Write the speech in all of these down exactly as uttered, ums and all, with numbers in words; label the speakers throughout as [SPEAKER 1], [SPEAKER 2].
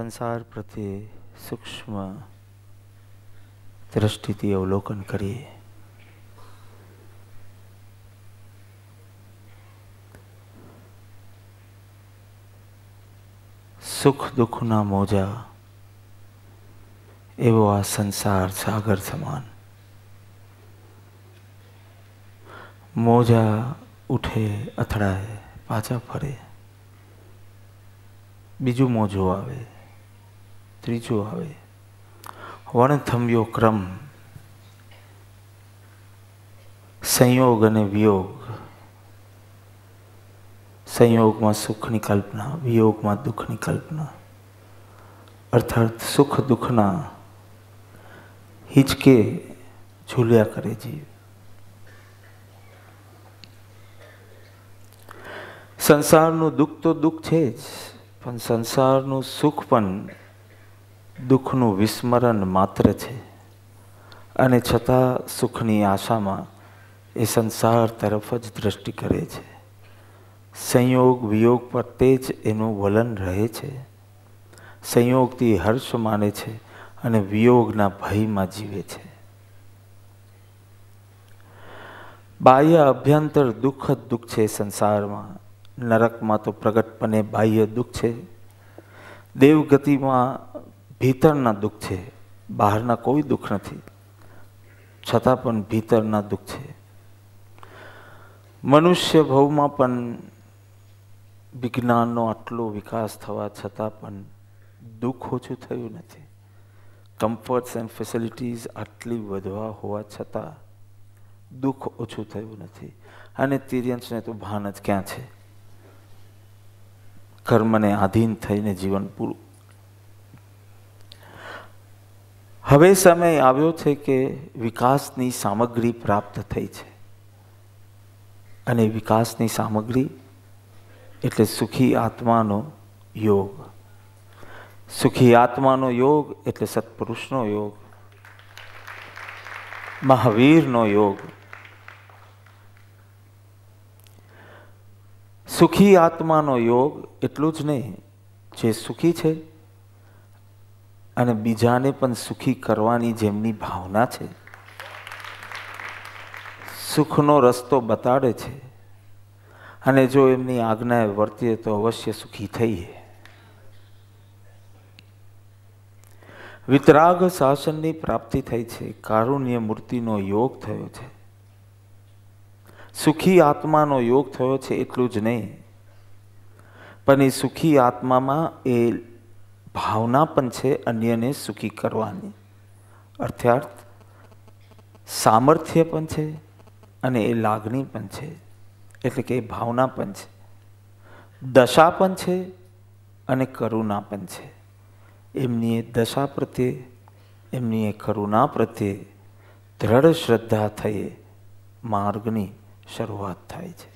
[SPEAKER 1] સંસાર પ્રત્યે સૂક્ષ્મ દ્રષ્ટિથી અવલોકન કરીએ. સુખ દુઃખના મોજા એવો આ સંસાર સાગર સમાન. મોજા ઉઠે, અથડાય, પાછા ફરે, બીજું મોજું આવે, ત્રીજું આવે. વણથંભ્યો ક્રમ, સંયોગ અને વિયોગ. સંયોગમાં સુખની કલ્પના, વિયોગમાં દુઃખની કલ્પના. અર્થાત સુખ દુઃખના હિંચકે ઝૂલ્યા કરે જીવ. સંસારનું દુઃખ તો દુઃખ છે જ, પણ સંસારનું સુખ પણ દુઃખનું વિસ્મરણ માત્ર છે. અને છતાં સુખની આશામાં એ સંસાર તરફ જ દ્રષ્ટિ કરે છે. સંયોગ વિયોગ પર તે જ એનું વલણ રહે છે. સંયોગથી હર્ષ માને છે અને વિયોગના ભયમાં જીવે છે. બાહ્ય અભ્યંતર દુઃખ જ દુઃખ છે સંસારમાં. નરકમાં તો પ્રગટપણે બાહ્ય દુઃખ છે. દેવગતિમાં ભીતરના દુઃખ છે, બહારના કોઈ દુઃખ નથી, છતાં પણ ભીતરના દુઃખ છે. મનુષ્ય ભવમાં પણ વિજ્ઞાનનો આટલો વિકાસ થવા છતાં પણ દુઃખ ઓછું થયું નથી. કમ્ફર્ટ્સ એન્ડ ફેસિલિટીઝ આટલી વધવા હોવા છતાં દુઃખ ઓછું થયું નથી. અને તિર્યંશને તો ભાન જ ક્યાં છે. કર્મને આધીન થઈને જીવન પૂરું. હવે સમય આવ્યો છે કે વિકાસની સામગ્રી પ્રાપ્ત થઈ છે. અને વિકાસની સામગ્રી એટલે સુખી આત્માનો યોગ. સુખી આત્માનો યોગ એટલે સત્પુરુષનો યોગ, મહાવીરનો યોગ. સુખી આત્માનો યોગ એટલું જ નહીં, જે સુખી છે અને બીજાને પણ સુખી કરવાની જેમની ભાવના છે, સુખનો રસ્તો બતાડે છે. અને જો એમની આજ્ઞાએ વર્તીએ તો અવશ્ય સુખી થઈએ. વિતરાગ શાસનની પ્રાપ્તિ થઈ છે. કારુણ્ય મૂર્તિનો યોગ થયો છે. સુખી આત્માનો યોગ થયો છે એટલું જ નહીં, પણ એ સુખી આત્મામાં એ ભાવના પણ છે અન્યને સુખી કરવાની. અર્થાત સામર્થ્ય પણ છે અને એ લાગણી પણ છે, એટલે કે એ ભાવના પણ છે. દશા પણ છે અને કરુણા પણ છે. એમની એ દશા પ્રત્યે, એમની એ કરુણા પ્રત્યે દ્રઢ શ્રદ્ધા થઈ માર્ગની શરૂઆત થાય છે.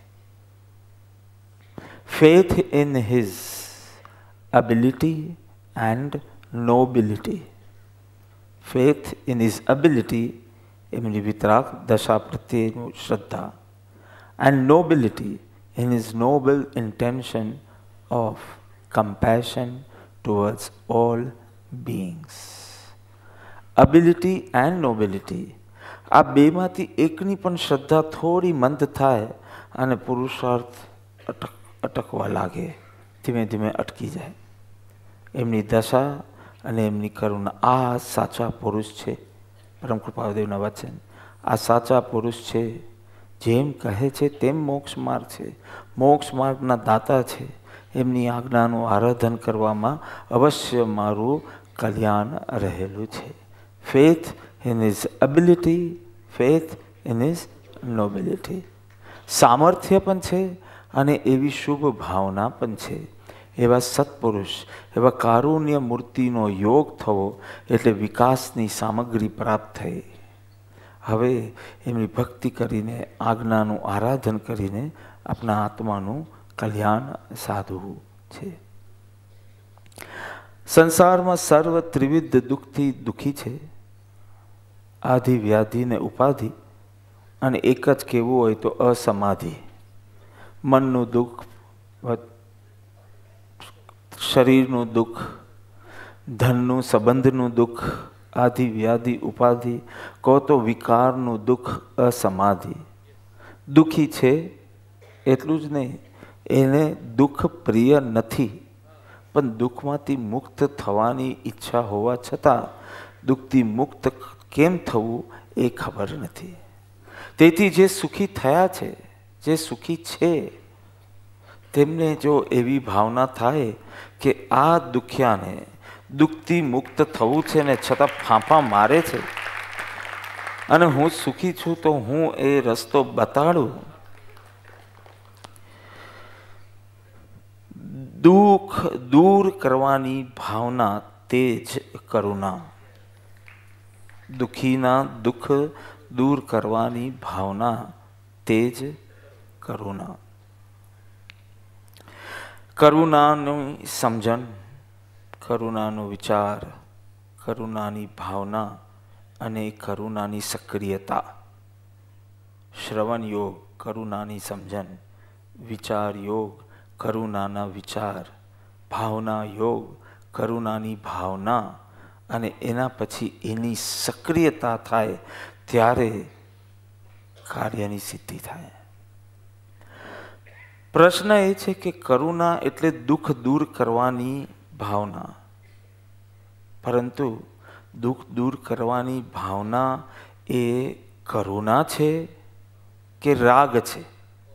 [SPEAKER 1] Faith in his ability and nobility. Faith in his ability, એમની વિતરાગ દશા પ્રત્યેનું શ્રદ્ધા, and nobility in his noble intention of compassion towards all beings. Ability and nobility, આ બેમાંથી એકની પણ શ્રદ્ધા થોડી મંદ થાય અને પુરુષાર્થ અટક અટકવા લાગે, ધીમે ધીમે અટકી જાય. એમની દશા અને એમની કરુણા, આ સાચા પુરુષ છે. પરમ કૃપાદેવના વચન, આ સાચા પુરુષ છે. જેમ કહે છે તેમ મોક્ષ માર્ગ છે, મોક્ષ માર્ગના દાતા છે. એમની આજ્ઞાનું આરાધન કરવામાં અવશ્ય મારું કલ્યાણ રહેલું છે. Faith in his ability, faith in his nobility. સામર્થ્ય પણ છે અને એવી શુભ ભાવના પણ છે. એવા સત્પુરુષ, એવા કારુણ્ય મૂર્તિનો યોગ થવો એટલે વિકાસની સામગ્રી પ્રાપ્ત થઈ. હવે એમની ભક્તિ કરીને, આજ્ઞાનું આરાધન કરીને આપણા આત્માનું કલ્યાણ સાધવું છે. સંસારમાં સર્વ ત્રિવિધ દુઃખથી દુઃખી છે. આધિ, વ્યાધિ ને ઉપાધિ. અને એક જ કહેવું હોય તો અસમાધિ. મનનું દુઃખ, શરીરનું દુઃખ, ધનનું, સંબંધનું દુઃખ, આદિ વ્યાધિ ઉપાધિ, કહો તો વિકારનું દુઃખ, અસમાધિ. દુઃખી છે એટલું જ નહીં, એને દુઃખ પ્રિય નથી, પણ દુઃખમાંથી મુક્ત થવાની ઈચ્છા હોવા છતાં દુઃખથી મુક્ત કેમ થવું એ ખબર નથી. તેથી જે સુખી થયા છે, જે સુખી છે, તેમને જો એવી ભાવના થાય કે આ દુખ્યાને દુઃખથી મુક્ત થવું છે ને છતાં ફાંફા મારે છે અને હું સુખી છું તો હું એ રસ્તો બતાડું. દુઃખ દૂર કરવાની ભાવના તે જ કરુણા. દુઃખીના દુઃખ દૂર કરવાની ભાવના તે જ કરુણા. કરુણાની સમજણ, કરુણાનો વિચાર, કરુણાની ભાવના અને કરુણાની સક્રિયતા. શ્રવણ યોગ કરુણાની સમજણ, વિચાર યોગ કરુણાના વિચાર, ભાવના યોગ કરુણાની ભાવના, અને એના પછી એની સક્રિયતા થાય ત્યારે કાર્યની સિદ્ધિ થાય. પ્રશ્ન એ છે કે કરુણા એટલે દુઃખ દૂર કરવાની ભાવના, પરંતુ દુઃખ દૂર કરવાની ભાવના એ કરુણા છે કે રાગ છે?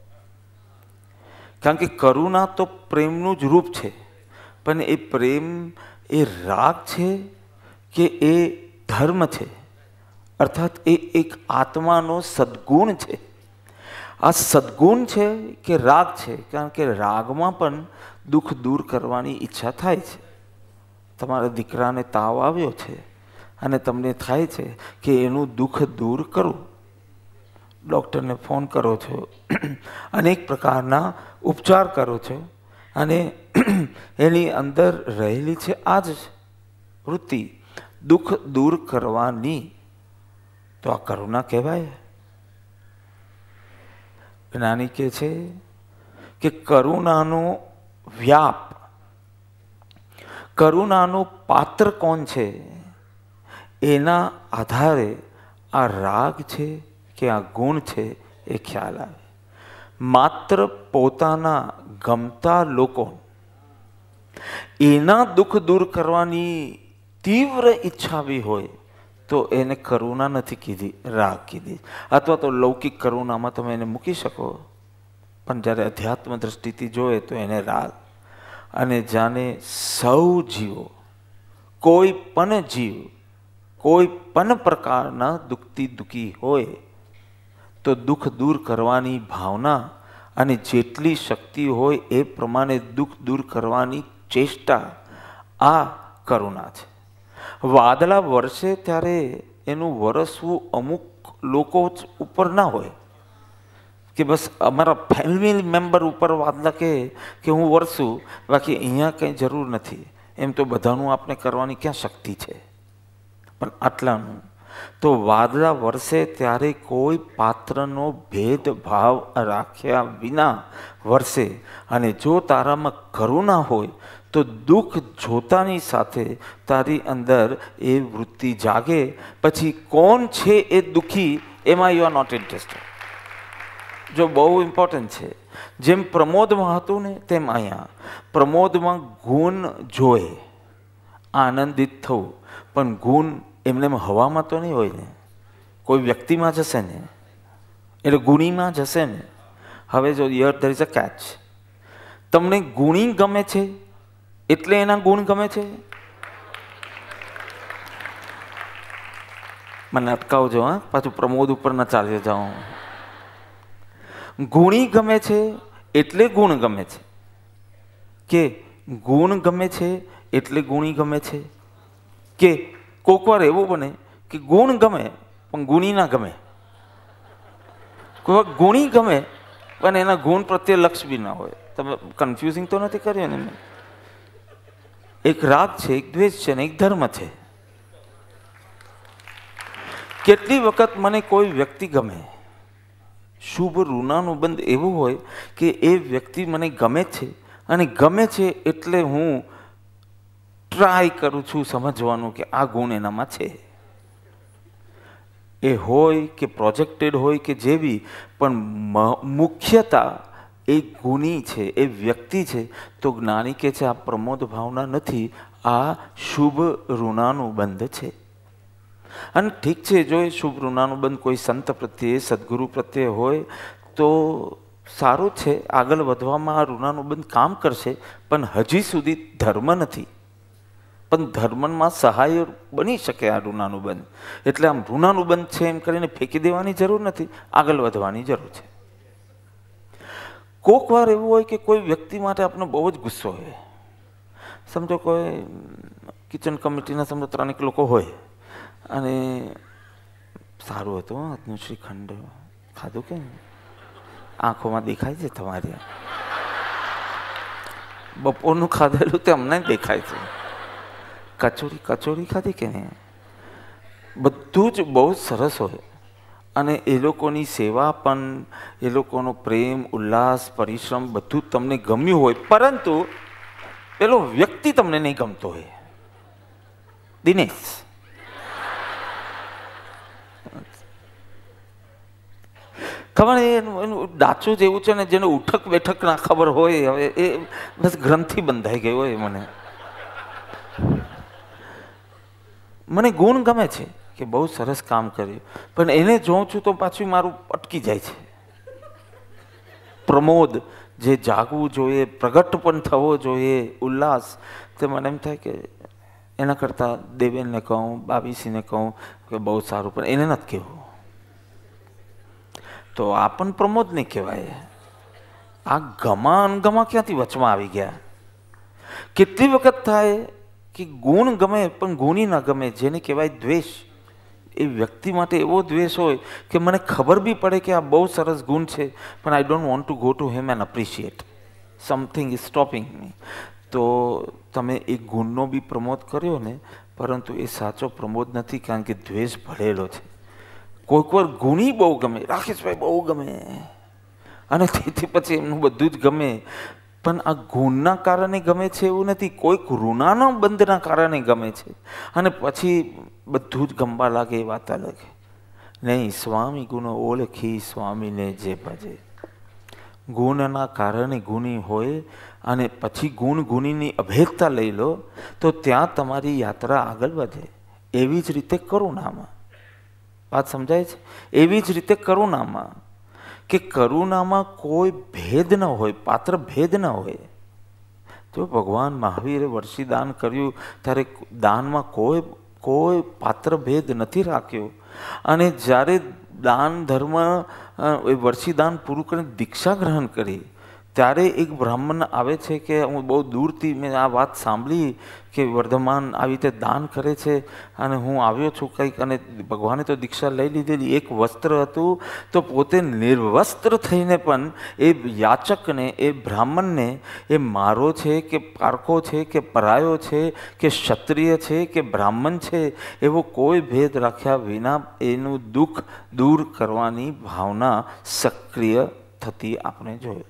[SPEAKER 1] કારણ કે કરુણા તો પ્રેમનું જ રૂપ છે, પણ એ પ્રેમ એ રાગ છે કે એ ધર્મ છે, અર્થાત એ એક આત્માનો સદ્ગુણ છે. આ સદ્ગુણ છે કે રાગ છે? કારણ કે રાગમાં પણ દુઃખ દૂર કરવાની ઈચ્છા થાય છે. તમારા દીકરાને તાવ આવ્યો છે અને તમને થાય છે કે એનું દુઃખ દૂર કરું. ડૉક્ટરને ફોન કરો છો, અનેક પ્રકારના ઉપચાર કરો છો, અને એની અંદર રહેલી છે આ જ વૃત્તિ દુઃખ દૂર કરવાની. તો આ કરુણા કહેવાય? જ્ઞાની કહે છે કે કરુણાનો વ્યાપ, કરુણાનું પાત્ર કોણ છે એના આધારે આ રાગ છે કે આ ગુણ છે એ ખ્યાલ આવે. માત્ર પોતાના ગમતા લોકો એના દુઃખ દૂર કરવાની તીવ્ર ઈચ્છા બી હોય તો એને કરુણા નથી કીધી, રાગ કીધી. અથવા તો લૌકિક કરુણામાં તમે એને મૂકી શકો, પણ જ્યારે અધ્યાત્મ દ્રષ્ટિથી જોઈએ તો એને રાગ. અને જાણે સૌ જીવો, કોઈ પણ જીવ કોઈ પણ પ્રકારના દુઃખથી દુઃખી હોય તો દુઃખ દૂર કરવાની ભાવના અને જેટલી શક્તિ હોય એ પ્રમાણે દુઃખ દૂર કરવાની ચેષ્ટા, આ કરુણા છે. વાદળા વરસે ત્યારે એનું વરસવું અમુક લોકો ઉપર ના હોય કે બસ અમારા ફેમિલી મેમ્બર ઉપર વાદળા કહે કે હું વરસું, બાકી અહીંયા કંઈ જરૂર નથી. એમ તો બધાનું આપણે કરવાની ક્યાં શક્તિ છે? પણ આટલાનું તો વાદળા વરસે ત્યારે કોઈ પાત્રનો ભેદભાવ રાખ્યા વિના વરસે. અને જો તારામાં કરુણા હોય તો દુઃખ જોતાની સાથે તારી અંદર એ વૃત્તિ જાગે. પછી કોણ છે એ દુઃખી એમાં યુ આર નોટ ઇન્ટરેસ્ટેડ. જો બહુ ઇમ્પોર્ટન્ટ છે. જેમ પ્રમોદમાં હતું ને તેમ અહીંયા પ્રમોદમાં ગુણ જોએ, આનંદિત થવું, પણ ગુણ એમને હવામાં તો નહીં હોય ને, કોઈ વ્યક્તિમાં જશે ને, એટલે ગુણીમાં જશે ને. હવે જો યર ધેર ઇઝ અ કેચ. તમને ગુણી ગમે છે એટલે એના ગુણ ગમે છે? મને અટકાવજો હા, પાછું પ્રમોદ ઉપર ના ચાલ્યો જાઉં. ગુણી ગમે છે એટલે ગુણ ગમે છે કે ગુણ ગમે છે એટલે ગુણી ગમે છે? કે કોક વાર એવું બને કે ગુણ ગમે પણ ગુણી ના ગમે, કોઈ વાર ગુણી ગમે પણ એના ગુણ પ્રત્યે લક્ષ બી ના હોય. તમે કન્ફ્યુઝિંગ તો નથી કર્યું ને? એક રાગ છે, એક દ્વેષ છે ને એક ધર્મ છે. કેટલી વખત મને કોઈ વ્યક્તિ ગમે, શુભ ઋણાનું બંધ એવું હોય કે એ વ્યક્તિ મને ગમે છે અને ગમે છે એટલે હું ટ્રાય કરું છું સમજવાનું કે આ ગુણ એનામાં છે. એ હોય કે પ્રોજેક્ટેડ હોય કે જેવી, પણ મુખ્યતા એ ગુણી છે, એ વ્યક્તિ છે. તો જ્ઞાની કે છે આ પ્રમોદ ભાવના નથી, આ શુભ ઋણાનુબંધ છે. અને ઠીક છે, જો એ શુભ ઋણાનુબંધ કોઈ સંત પ્રત્યે, સદગુરુ પ્રત્યે હોય તો સારું છે, આગળ વધવામાં આ ઋણાનુબંધ કામ કરશે. પણ હજી સુધી ધર્મ નથી, પણ ધર્મમાં સહાય બની શકે આ ઋણાનુબંધ. એટલે આમ ઋણાનુબંધ છે એમ કરીને ફેંકી દેવાની જરૂર નથી, આગળ વધવાની જરૂર છે. કોક વાર એવું હોય કે કોઈ વ્યક્તિ માટે આપણને બહુ જ ગુસ્સો હોય. સમજો કોઈ કિચન કમિટીના સમજો ત્રણેક લોકો હોય અને સારું હતું આજનું શ્રીખંડ ખાધું કે આંખોમાં દેખાય છે તમારી, બપોરનું ખાધેલું તે અમને દેખાય છે. કચોરી કચોરી ખાધી કે નહીં, બધું જ બહુ સરસ હોય. અને એ લોકોની સેવા પણ, એ લોકોનો પ્રેમ, ઉલ્લાસ, પરિશ્રમ બધું તમને ગમ્યું હોય, પરંતુ પેલો વ્યક્તિ તમને નહીં ગમતો હોય. દિનેશ ખબર એનું ડાચું જ એવું છે ને, જેને ઉઠક બેઠક ના ખબર હોય. હવે એ બસ ગ્રંથિ બંધાઈ ગઈ હોય. મને મને ગુણ ગમે છે કે બહુ સરસ કામ કર્યું, પણ એને જોઉં છું તો પાછું મારું અટકી જાય છે. પ્રમોદ જે જાગવું જોઈએ, પ્રગટ પણ થવો જોઈએ, ઉલ્લાસ, તે મને એમ થાય કે એના કરતાં દેવેનને કહું, બાવીસીને કહું કે બહુ સારું, પણ એને નથી કહેવું. તો આ પણ પ્રમોદ નહીં કહેવાય. આ ગમા અનગમા ક્યાંથી વચમાં આવી ગયા? કેટલી વખત થાય કે ગુણ ગમે પણ ગુણી ના ગમે, જેને કહેવાય દ્વેષ. એ વ્યક્તિ માટે એવો દ્વેષ હોય કે મને ખબર બી પડે કે આ બહુ સરસ ગુણ છે, પણ I don't want to go to him and appreciate, something is stopping me. તો તમે એ ગુણનો બી પ્રમોદ કર્યો ને, પરંતુ એ સાચો પ્રમોદ નથી, કારણ કે દ્વેષ ભળેલો છે. કોઈક વાર ગુણી બહુ ગમે, રાકેશભાઈ બહુ ગમે, અને તેથી પછી એમનું બધું જ ગમે, પણ આ ગુણના કારણે ગમે છે એવું નથી, કોઈક ઋણાના બંધના કારણે ગમે છે, અને પછી બધું જ ગમવા લાગે. એ વાત અલગ નહીં. સ્વામી ગુણ ઓળખી સ્વામીને જે ભજે. ગુણના કારણે ગુણી હોય અને પછી ગુણ ગુણીની અભેદતા લઈ લો તો ત્યાં તમારી યાત્રા આગળ વધે. એવી જ રીતે કરુણામાં, વાત સમજાય છે? એવી જ રીતે કરુણામાં, કે કરુણામાં કોઈ ભેદ ન હોય, પાત્ર ભેદ ન હોય. જો ભગવાન મહાવીરે વર્ષી દાન કર્યું ત્યારે દાનમાં કોઈ કોઈ પાત્ર ભેદ નથી રાખ્યો. અને જ્યારે દાન ધર્મ વર્ષી દાન પૂરું કરીને દીક્ષા ગ્રહણ કરી ત્યારે એક બ્રાહ્મણ આવે છે કે હું બહુ દૂરથી મેં આ વાત સાંભળી કે વર્ધમાન આવી રીતે દાન કરે છે અને હું આવ્યો છું કંઈક, અને ભગવાને તો દીક્ષા લઈ લીધેલી. એક વસ્ત્ર હતું તો પોતે નિર્વસ્ત્ર થઈને પણ એ યાચકને, એ બ્રાહ્મણને, એ મારો છે કે પારખો છે કે પરાયો છે કે ક્ષત્રિય છે કે બ્રાહ્મણ છે, એવો કોઈ ભેદ રાખ્યા વિના એનું દુઃખ દૂર કરવાની ભાવના સક્રિય થતી આપણે જોયું.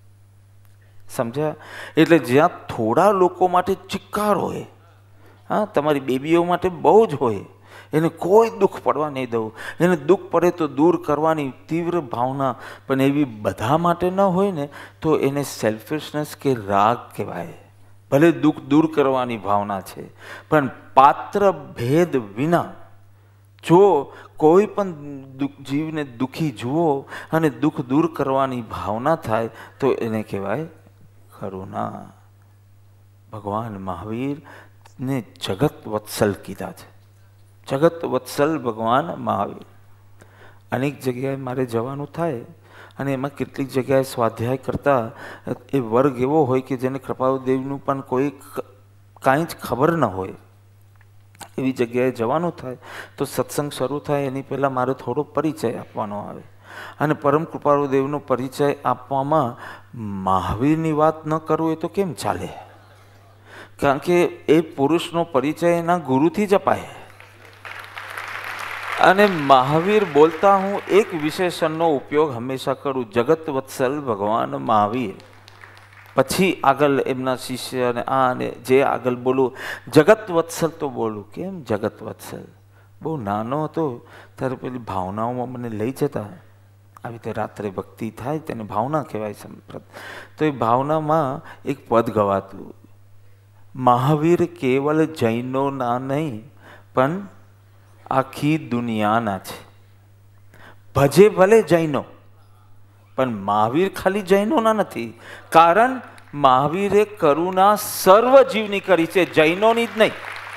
[SPEAKER 1] સમજ્યા? એટલે જ્યાં થોડા લોકો માટે ચિક્કાર હોય, હા, તમારી બેબીઓ માટે બહુ જ હોય, એને કોઈ દુઃખ પડવા નહીં દઉં, એને દુઃખ પડે તો દૂર કરવાની તીવ્ર ભાવના, પણ એવી બધા માટે ન હોય ને તો એને સેલ્ફિશનેસ કે રાગ કહેવાય. ભલે દુઃખ દૂર કરવાની ભાવના છે, પણ પાત્ર ભેદ વિના જો કોઈ પણ જીવને દુઃખી જુઓ અને દુઃખ દૂર કરવાની ભાવના થાય તો એને કહેવાય કરુણા. ભગવાન મહાવીર ને જગત વત્સલ કીધા છે. જગત વત્સલ ભગવાન મહાવીર. અનેક જગ્યાએ મારે જવાનું થાય અને એમાં કેટલીક જગ્યાએ સ્વાધ્યાય કરતા એ વર્ગ એવો હોય કે જેને કૃપાળુદેવનું પણ કોઈ કાંઈ જ ખબર ન હોય. એવી જગ્યાએ જવાનું થાય તો સત્સંગ શરૂ થાય એની પહેલાં મારે થોડો પરિચય આપવાનો આવે, અને પરમ કૃપાળુદેવનો પરિચય આપવામાં મહાવીરની વાત ન કરવું એ તો કેમ ચાલે? કારણ કે એ પુરુષનો પરિચય એના ગુરુથી જ અપાય. અને મહાવીર બોલતા હું એક વિશેષણનો ઉપયોગ હંમેશા કરું, જગત વત્સલ ભગવાન મહાવીર. પછી આગળ એમના શિષ્ય અને આ અને જે આગળ બોલું જગત વત્સલ તો બોલું. કેમ જગત વત્સલ? બહુ નાનો હતો ત્યારે પેલી ભાવનાઓમાં મને લઈ જતા. આવી રીતે રાત્રે ભક્તિ થાય તેને ભાવના કહેવાય સંપ્રત. તો એ ભાવનામાં એક પદ ગવાતું, મહાવીર કેવલ જૈનોના નહીં પણ આખી દુનિયાના છે. ભજે ભલે જૈનો પણ મહાવીર ખાલી જૈનોના નથી. કારણ મહાવીરે કરુણા સર્વ જીવની કરી છે, જૈનોની જ નહીં.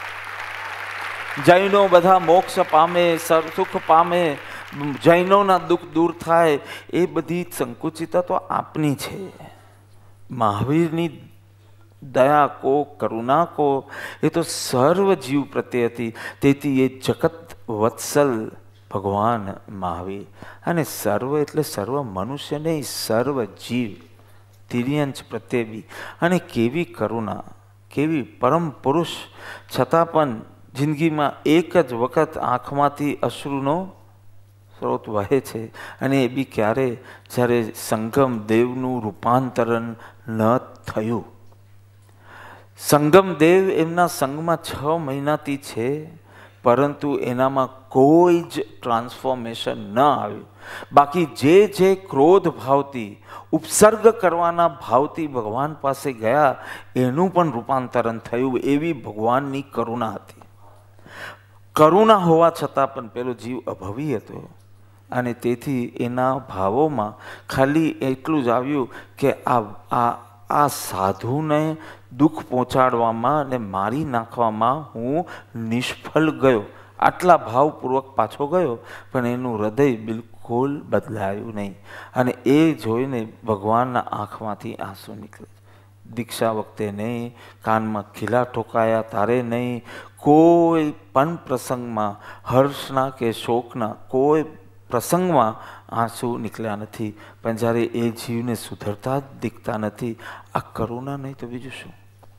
[SPEAKER 1] જૈનો બધા મોક્ષ પામે, સુખ પામે, જૈનોના દુઃખ દૂર થાય, એ બધી સંકુચિતા તો આપની છે. મહાવીરની દયા કો, કરુણા કો, એ તો સર્વ જીવ પ્રત્યે હતી. તેથી એ જગત વત્સલ ભગવાન મહાવીર. અને સર્વ એટલે સર્વ મનુષ્ય નહીં, સર્વ જીવ તિર્યંશ પ્રત્યે બી. અને કેવી કરુણા, કેવી પરમ પુરુષ, છતાં પણ જિંદગીમાં એક જ વખત આંખમાંથી અશ્રુનો સ્રોત વહે છે. અને એ બી ક્યારે? જ્યારે સંગમ દેવનું રૂપાંતરણ ન થયું. સંગમ દેવ એમના સંગમાં છ મહિનાથી છે, પરંતુ એનામાં કોઈ જ ટ્રાન્સફોર્મેશન ન આવ્યું. બાકી જે જે ક્રોધ ભાવથી, ઉપસર્ગ કરવાના ભાવથી ભગવાન પાસે ગયા, એનું પણ રૂપાંતરણ થયું. એવી ભગવાનની કરુણા હતી. કરુણા હોવા છતાં પણ પેલો જીવ અભવી હતો. અને તેથી એના ભાવોમાં ખાલી એટલું જ આવ્યું કે આ આ આ સાધુને દુઃખ પહોંચાડવામાં અને મારી નાખવામાં હું નિષ્ફળ ગયો. આટલા ભાવપૂર્વક પાછો ગયો, પણ એનું હૃદય બિલકુલ બદલાયું નહીં. અને એ જોઈને ભગવાનના આંખમાંથી આંસુ નીકળે. દીક્ષા વખતે નહીં, કાનમાં ખીલા ઠોકાયા તારે નહીં, કોઈ પણ પ્રસંગમાં હર્ષના કે શોકના કોઈ પ્રસંગમાં આંસુ નીકળ્યા નથી. પણ જ્યારે એ જીવને સુધરતા જ દીખતા નથી, આ કરુણા નહીં તો બીજું શું?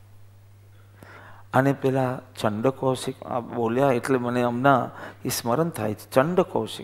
[SPEAKER 1] અને પેલા ચંડ કૌશિક બોલ્યા એટલે મને હમણાં એ સ્મરણ થાય છે. ચંડ કૌશિક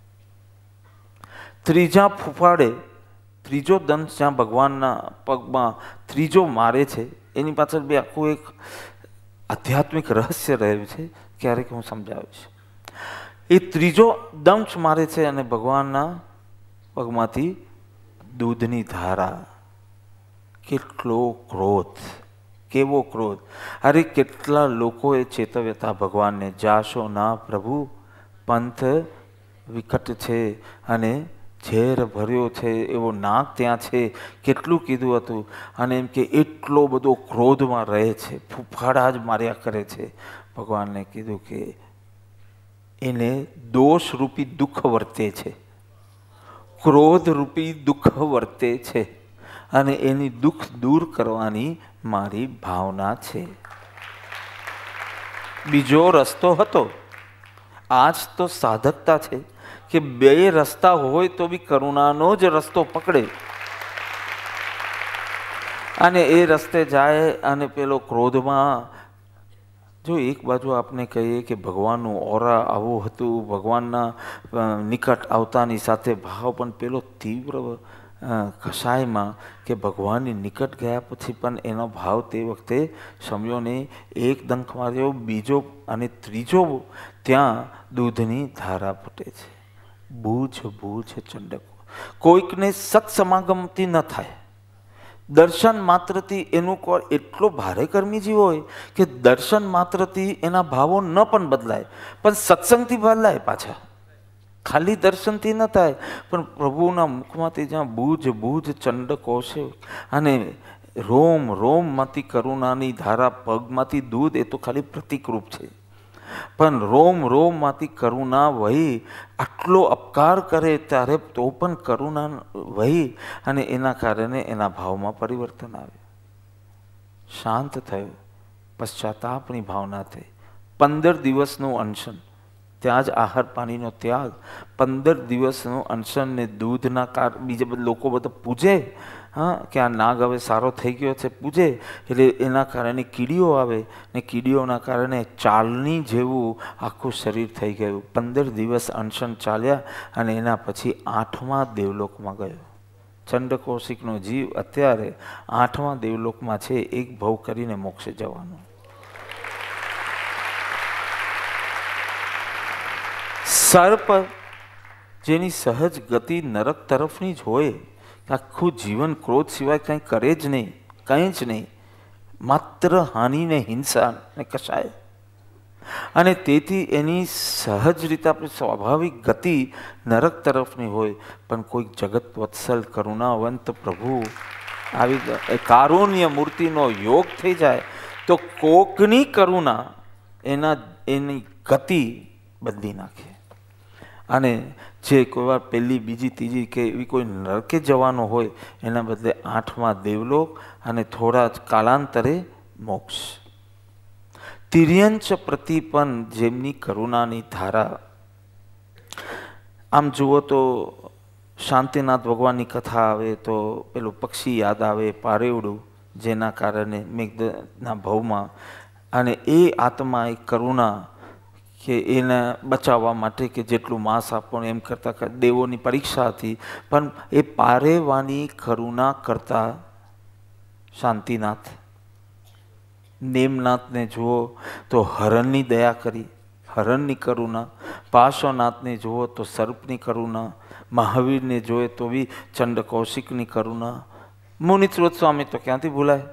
[SPEAKER 1] ત્રીજા ફૂફાડે ત્રીજો દંશ જ્યાં ભગવાનના પગમાં ત્રીજો મારે છે, એની પાછળ બે આખું એક આધ્યાત્મિક રહસ્ય રહ્યું છે. ક્યારેક હું સમજાવીશ. એ ત્રીજો દંશ મારે છે અને ભગવાનના પગમાંથી દૂધની ધારા. કેટલો ક્રોધ, કેવો ક્રોધ! અરે કેટલા લોકોએ ચેતવ્યા હતા ભગવાનને, જાશો ના પ્રભુ, પંથ વિકટ છે અને ઝેર ભર્યો છે એવો નાક ત્યાં છે. કેટલું કીધું હતું. અને એમ કે એટલો બધો ક્રોધમાં રહે છે, ફૂફાડા જ માર્યા કરે છે. ભગવાનને કીધું કે એને દોષ રૂપી દુઃખ વર્તે છે, ક્રોધ રૂપી દુઃખ વર્તે છે, અને એની દુઃખ દૂર કરવાની મારી ભાવના છે. બીજો રસ્તો હતો. આજ તો સાધકતા છે કે બે રસ્તા હોય તો બી કરુણાનો જ રસ્તો પકડે અને એ રસ્તે જાય. અને પેલો ક્રોધમાં, જો એક બાજુ આપણે કહીએ કે ભગવાનનું ઓરા આવું હતું, ભગવાનના નિકટ આવતાની સાથે ભાવ, પણ પેલો તીવ્ર કસાયમાં કે ભગવાનની નિકટ ગયા પછી પણ એનો ભાવ તે વખતે સમયો નહીં. એક દંખ માર્યો, બીજો અને ત્રીજો, ત્યાં દૂધની ધારા ફૂટે છે. બૂઝ બૂઝ ચંડકો. કોઈકને સત્સમાગમથી ન થાય, દર્શન માત્રથી એનું કોર એટલો ભારે કર્મી જીવ હોય કે દર્શન માત્રથી એના ભાવો ન પણ બદલાય, પણ સત્સંગથી બદલાય પાછા. ખાલી દર્શનથી ન થાય, પણ પ્રભુના મુખમાંથી જ્યાં બૂજ બૂજ ચંડકો છે અને રોમ રોમમાંથી કરુણાની ધારા, પગમાંથી દૂધ, એ તો ખાલી પ્રતિકરૂપ છે. પણ રોમ રોમમાંથી કરુણા વહી આટલો અપકાર કરે ત્યારે તો પણ કરુણા વહી અને એના કારણે એના ભાવમાં પરિવર્તન આવ્યું. શાંત થયું, પશ્ચાતાપની ભાવના થઈ. પંદર દિવસનું અનશન, ત્યાં જ આહાર પાણીનો ત્યાગ, પંદર દિવસનું અનશન ને દૂધના કાર. બીજા બધા લોકો બધા પૂજે, હા, કે આ નાગ હવે સારો થઈ ગયો છે, પૂજે. એટલે એના કારણે કીડીઓ આવે ને કીડીઓના કારણે ચાલની જેવું આખું શરીર થઈ ગયું. પંદર દિવસ અનશન ચાલ્યા અને એના પછી આઠમા દેવલોકમાં ગયો. ચંડ કૌશિકનો જીવ અત્યારે આઠમા દેવલોકમાં છે, એક ભવ કરીને મોક્ષે જવાનો. સર્પ જેની સહજ ગતિ નરક તરફની જ હોય, આખું જીવન ક્રોધ સિવાય કંઈ કરે જ નહીં, કંઈ જ નહીં, માત્ર હાનિ ને હિંસા ને કશાય. અને તેથી એની સહજ રીતે આપણે સ્વાભાવિક ગતિ નરક તરફની હોય, પણ કોઈક જગત વત્સલ કરુણાવંત પ્રભુ આવી કારુણ્ય મૂર્તિનો યોગ થઈ જાય તો કોકની કરુણા એના એની ગતિ બદલી નાખે. અને જે કોઈ વાર પહેલી બીજી ત્રીજી કે એવી કોઈ નરકે જવાનો હોય, એના બદલે આઠમા દેવલોક અને થોડા જ કાલાંતરે મોક્ષ. તિર્યંચ પ્રતિપન જેમની કરુણાની ધારા. આમ જુઓ તો શાંતિનાથ ભગવાનની કથા આવે તો પેલું પક્ષી યાદ આવે, પારેવડું, જેના કારણે મેઘના ભવમાં, અને એ આત્મા એ કરુણા કે એને બચાવવા માટે કે જેટલું માંસ આપવાનું એમ કરતાં દેવોની પરીક્ષા હતી, પણ એ પારેવાની કરુણા કરતા શાંતિનાથ. નેમનાથને જુઓ તો હરણની દયા કરી, હરણની કરુણા. પાર્શ્વનાથને જુઓ તો સર્પની કરુણા. મહાવીરને જોઈએ તો બી ચંડ કૌશિકની કરુણા. મુનિત્રોત સ્વામી તો ક્યાંથી ભૂલાય?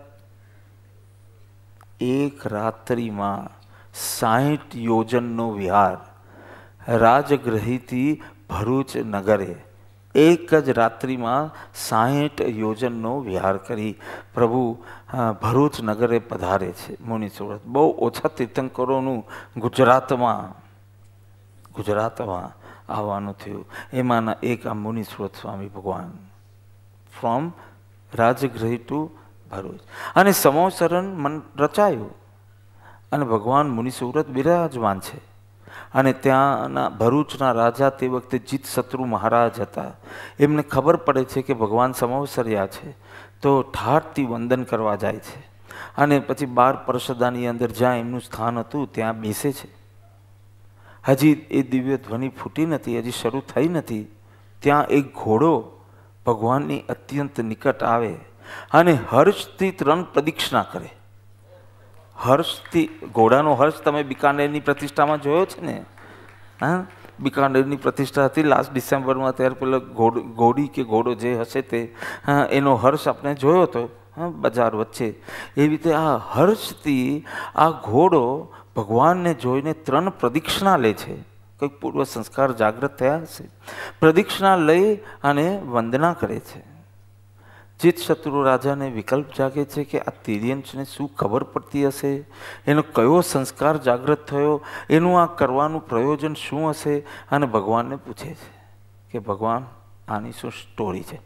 [SPEAKER 1] એક રાત્રિમાં સાહીઠ યોજનનો વિહાર રાજગૃહથી ભરૂચ નગરે, એક જ રાત્રિમાં સાહીઠ યોજનનો વિહાર કરી પ્રભુ ભરૂચ નગરે પધારે છે. મુનિ સુરત બહુ ઓછા તીર્થંકરોનું ગુજરાતમાં ગુજરાતમાં આવવાનું થયું. એમાંના એક આ મુનિ સુરત સ્વામી ભગવાન, ફ્રોમ રાજગૃહ ટુ ભરૂચ. અને સમોસરણ મન રચાયું અને ભગવાન મુનિ સુરત બિરાજમાન છે. અને ત્યાંના ભરૂચના રાજા તે વખતે જીત શત્રુ મહારાજ હતા. એમને ખબર પડે છે કે ભગવાન સમવસર્યા છે, તો ઠાઠથી વંદન કરવા જાય છે. અને પછી બાર પરસદાની અંદર જ્યાં એમનું સ્થાન હતું ત્યાં બેસે છે. હજી એ દિવ્ય ધ્વનિ ફૂટી નથી, હજી શરૂ થઈ નથી. ત્યાં એક ઘોડો ભગવાનની અત્યંત નિકટ આવે અને હર્ષથી ત્રણ પ્રદક્ષિણા કરે. હર્ષથી, ઘોડાનો હર્ષ તમે બિકાનેરની પ્રતિષ્ઠામાં જોયો છે ને? હા, બિકાનેરની પ્રતિષ્ઠા હતી લાસ્ટ ડિસેમ્બરમાં, ત્યારે પેલો ઘોડ ઘોડી કે ઘોડો જે હશે તે એનો હર્ષ આપણે જોયો હતો બજાર વચ્ચે. એવી રીતે આ હર્ષથી આ ઘોડો ભગવાનને જોઈને ત્રણ પ્રદક્ષિણા લે છે. કંઈક પૂર્વ સંસ્કાર જાગૃત થયા હશે. પ્રદક્ષિણા લઈ અને વંદના કરે છે. જીત શત્રુ રાજાને વિકલ્પ જાગે છે કે આ તિર્યંચને શું ખબર પડતી હશે, એનો કયો સંસ્કાર જાગૃત થયો, એનું આ કરવાનું પ્રયોજન શું હશે. અને ભગવાનને પૂછે છે કે ભગવાન આની શું સ્ટોરી છે?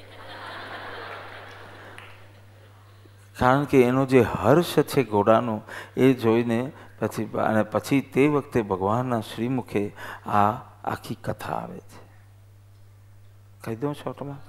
[SPEAKER 1] કારણ કે એનો જે હર્ષ છે ઘોડાનો એ જોઈને પછી અને પછી તે વખતે ભગવાનના શ્રીમુખે આ આખી કથા આવે છે. કહી દઉં શોર્ટમાં.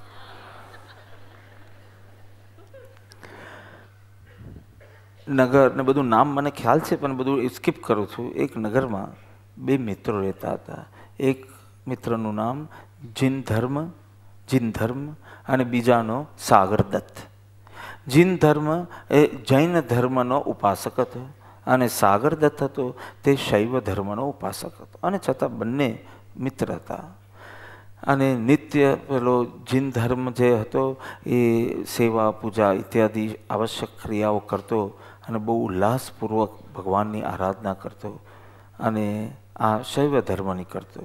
[SPEAKER 1] નગર ને બધું નામ મને ખ્યાલ છે પણ બધું સ્કીપ કરું છું. એક નગરમાં બે મિત્રો રહેતા હતા. એક મિત્રનું નામ જીન ધર્મ જીન ધર્મ અને બીજાનો સાગર દત્ત. જીન ધર્મ એ જૈન ધર્મનો ઉપાસક હતો અને સાગર દત્ત હતો તે શૈવ ધર્મનો ઉપાસક હતો. અને છતાં બંને મિત્ર હતા. અને નિત્ય પેલો જીન ધર્મ જે હતો એ સેવા પૂજા ઇત્યાદિ આવશ્યક ક્રિયાઓ કરતો અને બહુ ઉલ્લાસપૂર્વક ભગવાનની આરાધના કરતો, અને આ શૈવ ધર્મની કરતો.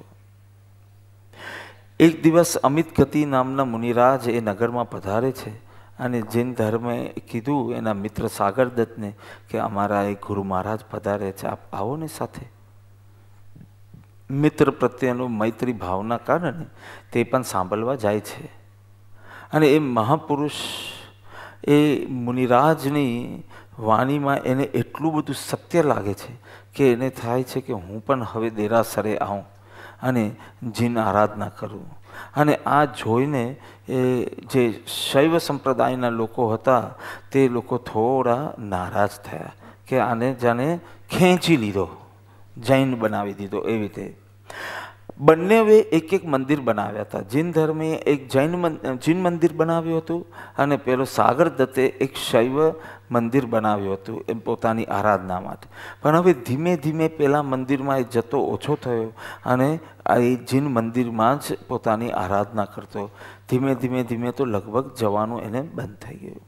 [SPEAKER 1] એક દિવસ અમિત ગતિ નામના મુનિરાજ એ નગરમાં પધારે છે. અને જૈન ધર્મે કીધું એના મિત્ર સાગર દત્તને કે અમારા એક ગુરુ મહારાજ પધારે છે, આપ આવો ને સાથે. મિત્ર પ્રત્યેનું મૈત્રી ભાવના કારણે તે પણ સાંભળવા જાય છે. અને એ મહાપુરુષ એ મુનિરાજની વાણીમાં એને એટલું બધું સત્ય લાગે છે કે એને થાય છે કે હું પણ હવે દેરાસરે આવું અને જીન આરાધના કરું. અને આ જોઈને એ જે શૈવ સંપ્રદાયના લોકો હતા તે લોકો થોડા નારાજ થયા કે આને જાણે ખેંચી લીધો, જૈન બનાવી દીધો. એવી રીતે બંનેવે એક એક મંદિર બનાવ્યા હતા. જૈન ધર્મે એક જૈન જૈન મંદિર બનાવ્યું હતું અને પેલો સાગર દત્તે એક શૈવ મંદિર બનાવ્યું હતું એમ પોતાની આરાધના માટે. પણ હવે ધીમે ધીમે પેલા મંદિરમાં એ જતો ઓછો થયો અને એ જૈન મંદિરમાં જ પોતાની આરાધના કરતો. ધીમે ધીમે ધીમે તો લગભગ જવાનું એને બંધ થઈ ગયું.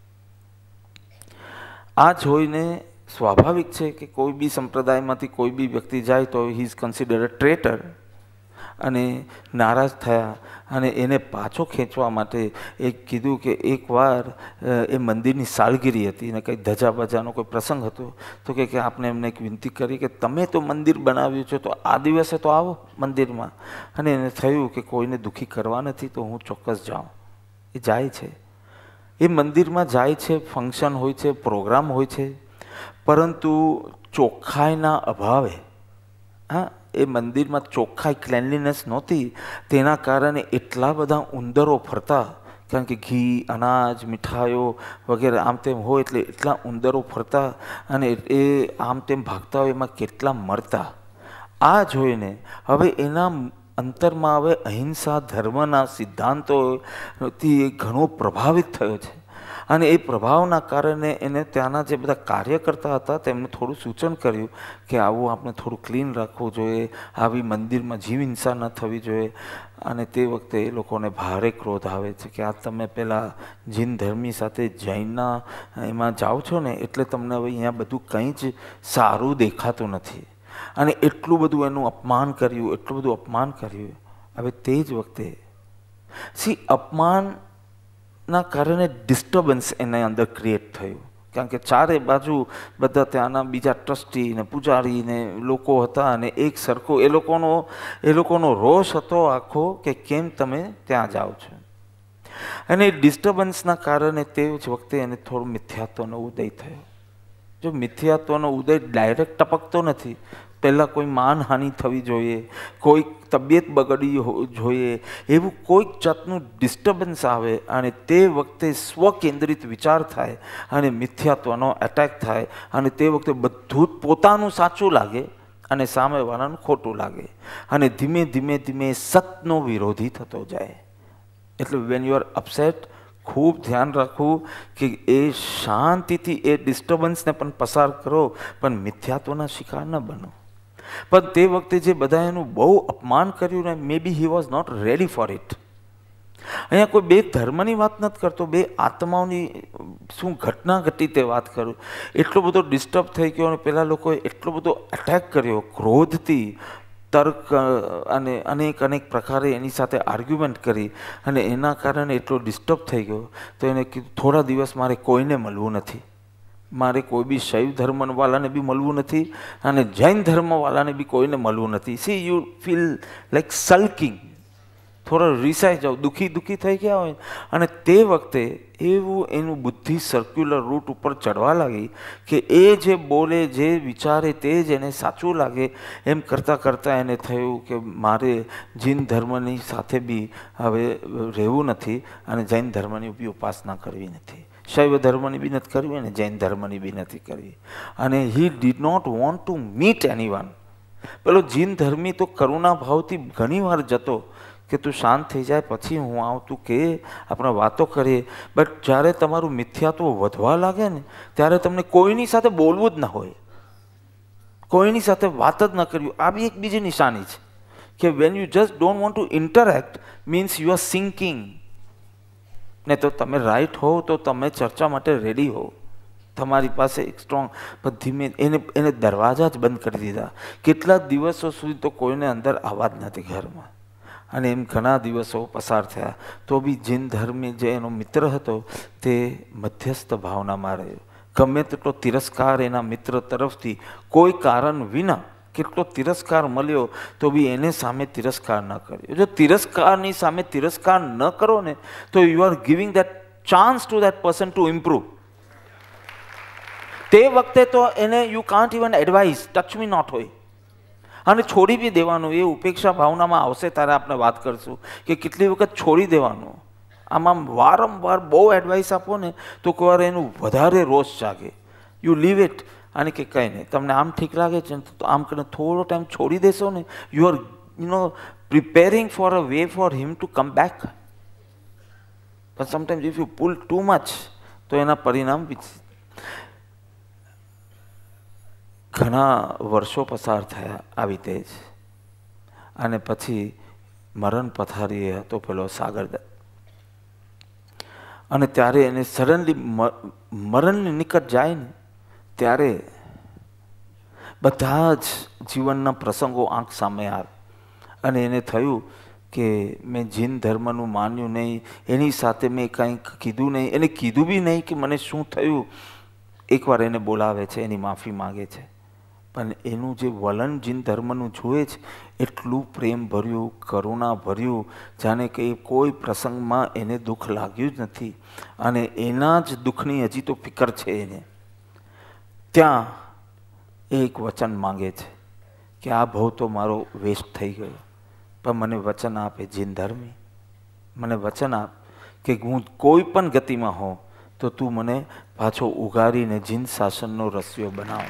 [SPEAKER 1] આ જોઈને સ્વાભાવિક છે કે કોઈ બી સંપ્રદાયમાંથી કોઈ બી વ્યક્તિ જાય તો હી ઇઝ કન્સિડર્ડ અ ટ્રેટર, અને નારાજ થયા અને એને પાછો ખેંચવા માટે એક કીધું કે એકવાર એ મંદિરની સાલગીરી હતી અને કંઈક ધજા બજાનો કોઈ પ્રસંગ હતો તો કે આપણે એમને એક વિનંતી કરી કે તમે તો મંદિર બનાવ્યું છે તો આ દિવસે તો આવો મંદિરમાં. અને એને થયું કે કોઈને દુઃખી કરવા નથી તો હું ચોક્કસ જાઉં. એ જાય છે, એ મંદિરમાં જાય છે, ફંક્શન હોય છે, પ્રોગ્રામ હોય છે, પરંતુ ચોખ્ખાઈના અભાવે, હા, એ મંદિરમાં ચોખ્ખાઈ ક્લેનલીનેસ નહોતી, તેના કારણે એટલા બધા ઉંદરો ફરતા, કારણ કે ઘી, અનાજ, મીઠાઈઓ વગેરે આમ તેમ હોય એટલે એટલા ઉંદરો ફરતા અને એ આમ તેમ ભાગતા હોય, એમાં કેટલા મરતા. આ જોઈને હવે એના અંતરમાં હવે અહિંસા ધર્મના સિદ્ધાંતોથી એ ઘણો પ્રભાવિત થયો છે. અને એ પ્રભાવના કારણે એને ત્યાંના જે બધા કાર્યકર્તા હતા તેમને થોડું સૂચન કર્યું કે આવું આપણે થોડું ક્લીન રાખવું જોઈએ, આવી મંદિરમાં જીવ હિંસા ન થવી જોઈએ. અને તે વખતે એ લોકોને ભારે ક્રોધ આવે છે કે આ તમે પેલા જૈન ધર્મી સાથે જૈનના એમાં જાઓ છો ને એટલે તમને હવે અહીંયા બધું કંઈ જ સારું દેખાતું નથી. અને એટલું બધું એનું અપમાન કર્યું, એટલું બધું અપમાન કર્યું. હવે તે જ વખતે સી અપમાન ના કારણે ડિસ્ટર્બન્સ એને અંદર ક્રિએટ થયું, કારણ કે ચારે બાજુ બધા ત્યાંના બીજા ટ્રસ્ટી ને પૂજારી ને લોકો હતા અને એક સરખો એ લોકોનો એ લોકોનો રોષ હતો આખો કે કેમ તમે ત્યાં જાઓ છો. અને ડિસ્ટર્બન્સના કારણે તે જ વખતે એને થોડું મિથ્યાત્વનો ઉદય થયો. જો મિથ્યાત્વનો ઉદય ડાયરેક્ટ ટપકતો નથી, પહેલાં કોઈ માનહાનિ થવી જોઈએ, કોઈ તબિયત બગડવી જોઈએ, એવું કોઈક જાતનું ડિસ્ટર્બન્સ આવે અને તે વખતે સ્વકેન્દ્રિત વિચાર થાય અને મિથ્યાત્વનો એટેક થાય અને તે વખતે બધું જ પોતાનું સાચું લાગે અને સામેવાળાનું ખોટું લાગે અને ધીમે ધીમે ધીમે સતનો વિરોધી થતો જાય. એટલે વેન યુ આર અપસેટ, ખૂબ ધ્યાન રાખવું કે એ શાંતિથી એ ડિસ્ટર્બન્સને પણ પસાર કરો પણ મિથ્યાત્વના શિકાર ન બનો. પણ તે વખતે જે બધા એનું બહુ અપમાન કર્યું ને, maybe he was not ready for it. અહીંયા કોઈ બે ધર્મની વાત નથી કરતો, બે આત્માઓની શું ઘટના ઘટી તે વાત કરું. એટલો બધો ડિસ્ટર્બ થઈ ગયો અને પેલા લોકોએ એટલો બધો અટેક કર્યો ક્રોધથી, તર્ક અને અનેક અનેક પ્રકારે એની સાથે આર્ગ્યુમેન્ટ કરી અને એના કારણે એટલો ડિસ્ટર્બ થઈ ગયો તો એને કીધું થોડા દિવસ મારે કોઈને મળવું નથી, મારે કોઈ બી શૈવ ધર્મવાળાને બી મળવું નથી અને જૈન ધર્મવાળાને બી કોઈને મળવું નથી. See you feel like sulking, થોડા રીસાઈ જાઓ, દુઃખી દુઃખી થઈ ગયા હોય. અને તે વખતે એવું એનું બુદ્ધિ સર્ક્યુલર રૂટ ઉપર ચડવા લાગી કે એ જે બોલે, જે વિચારે તે જ એને સાચું લાગે. એમ કરતાં કરતાં એને થયું કે મારે જૈન ધર્મની સાથે બી હવે રહેવું નથી અને જૈન ધર્મની બી ઉપાસના કરવી નથી, શૈવ ધર્મની બી નથી કરવી અને જૈન ધર્મની બી નથી કરવી. અને he did not want to meet anyone. પેલો જૈન ધર્મી તો કરુણા ભાવથી ઘણી વાર જતો કે તું શાંત થઈ જાય પછી હું આવું, તું કે આપણે વાતો કરીએ. બટ જ્યારે તમારું મિથ્યાત્વ વધવા લાગે ને ત્યારે તમને કોઈની સાથે બોલવું જ ન હોય, કોઈની સાથે વાત જ ન કરવી. આ બી એક બીજી નિશાની છે કે when you just don't want to interact means you are sinking. ને તો તમે રાઈટ હોવ તો તમે ચર્ચા માટે રેડી હોવ, તમારી પાસે એક સ્ટ્રોંગ. પણ ધીમે એને એને દરવાજા જ બંધ કરી દીધા. કેટલા દિવસો સુધી તો કોઈને અંદર આવવા જ નથી ઘરમાં. અને એમ ઘણા દિવસો પસાર થયા તો બી જૈન ધર્મી જે એનો મિત્ર હતો તે મધ્યસ્થ ભાવનામાં રહ્યો. ગમે તેટલો તિરસ્કાર એના મિત્ર તરફથી કોઈ કારણ વિના કેટલો તિરસ્કાર મળ્યો તો બી એને સામે તિરસ્કાર ન કર્યો. જો તિરસ્કારની સામે તિરસ્કાર ન કરો ને તો you are giving that chance to that person to improve. તે વખતે તો એને you can't even advise, touch me not હોય અને છોડી બી દેવાનું. એ ઉપેક્ષા ભાવનામાં આવશે ત્યારે આપણે વાત કરશું કે કેટલી વખત છોડી દેવાનું. આમાં વારંવાર બહુ એડવાઇસ આપો ને તો કોઈ વાર એનું વધારે રોષ જાગે. યુ લીવ ઇટ અને કે કંઈ નહીં, તમને આમ ઠીક લાગે છે તો આમ કરીને થોડો ટાઈમ છોડી દેશો ને you are you know, preparing for a way for him to come back. But sometimes if you pull too much, તો એના પરિણામ ઘણા વર્ષો પસાર થયા આવી તે જ. અને પછી મરણ પથારીએ હતો પેલો સાગરદત્ત. અને ત્યારે એને સડનલી મરણની નિકટ જાય ને ત્યારે બધા જ જીવનના પ્રસંગો આંખ સામે આવે. અને એને થયું કે મેં જૈન ધર્મનું માન્યું નહીં, એની સાથે મેં કંઈક કીધું નહીં, એને કીધું બી નહીં કે મને શું થયું. એકવાર એને બોલાવે છે, એની માફી માગે છે, પણ એનું જે વલણ જૈન ધર્મનું જોઈએ છે એટલું પ્રેમ ભર્યું, કરુણા ભર્યું, જાણે કે કોઈ પ્રસંગમાં એને દુઃખ લાગ્યું જ નથી અને એના જ દુઃખની હજી તો ફિકર છે એને. ત્યાં એક વચન માંગે છે કે આ ભવ તો મારો વેસ્ટ થઈ ગયો, પણ મને વચન આપે જૈન ધર્મી, મને વચન આપ કે હું કોઈ પણ ગતિમાં હોઉં તો તું મને પાછો ઉગારીને જૈન શાસનનો રસ્યો બનાવ.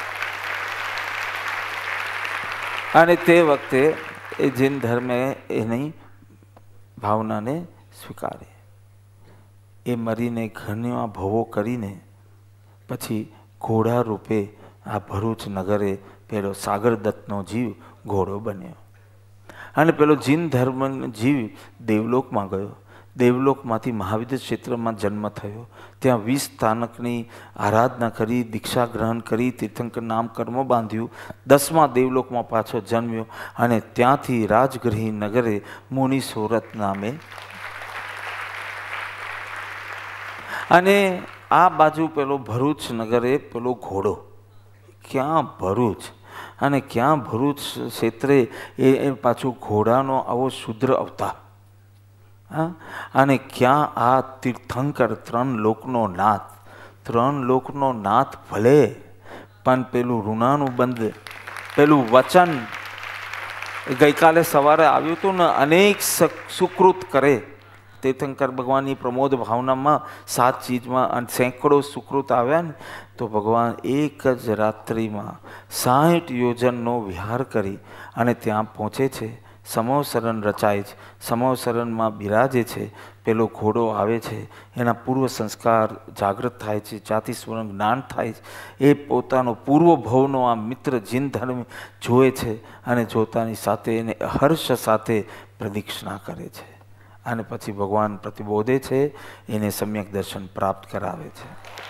[SPEAKER 1] અને તે વખતે એ જૈન ધર્મે એની ભાવનાને સ્વીકારે. એ મરીને ઘણા ભવો કરીને પછી ઘોડા રૂપે આ ભરૂચ નગરે પેલો સાગરદત્તનો જીવ ઘોડો બન્યો. અને પેલો જૈન ધર્મ જીવ દેવલોકમાં ગયો. દેવલોકમાંથી મહાવિદ ક્ષેત્રમાં જન્મ થયો. ત્યાં વીસ સ્થાનકની આરાધના કરી, દીક્ષા ગ્રહણ કરી, તીર્થંકર નામ કર્મ બાંધ્યું. દસમા દેવલોકમાં પાછો જન્મ્યો અને ત્યાંથી રાજગૃહી નગરે મુનિ સોરત નામે. અને આ બાજુ પેલો ભરૂચ નગરે પેલો ઘોડો, ક્યાં ભરૂચ અને ક્યાં ભરૂચ ક્ષેત્રે એ પાછું ઘોડાનો આવો શુદ્ર અવતાર. હા, અને ક્યાં આ તીર્થંકર ત્રણ લોકનો નાથ. ત્રણ લોકનો નાથ ભલે, પણ પેલું ઋણાનું બંધ, પેલું વચન ગઈકાલે સવારે આવ્યું હતું ને, અનેક સુકૃત કરે. તીર્થંકર ભગવાનની પ્રમોદ ભાવનામાં સાત ચીજમાં સેંકડો સુકૃત આવ્યા ને, તો ભગવાન એક જ રાત્રિમાં સાઠ યોજનનો વિહાર કરી અને ત્યાં પહોંચે છે. સમોસરણ રચાય છે, સમોસરણમાં બિરાજે છે. પેલો ઘોડો આવે છે, એના પૂર્વ સંસ્કાર જાગૃત થાય છે, જાતિ સ્વરણ જ્ઞાન થાય છે. એ પોતાનો પૂર્વ ભવનો આ મિત્ર જૈન ધર્મ જોવે છે અને જોતાની સાથે એને હર્ષ સાથે પ્રદક્ષિણા કરે છે. અને પછી ભગવાન પ્રતિબોધે છે, એને સમ્યક દર્શન પ્રાપ્ત કરાવે છે.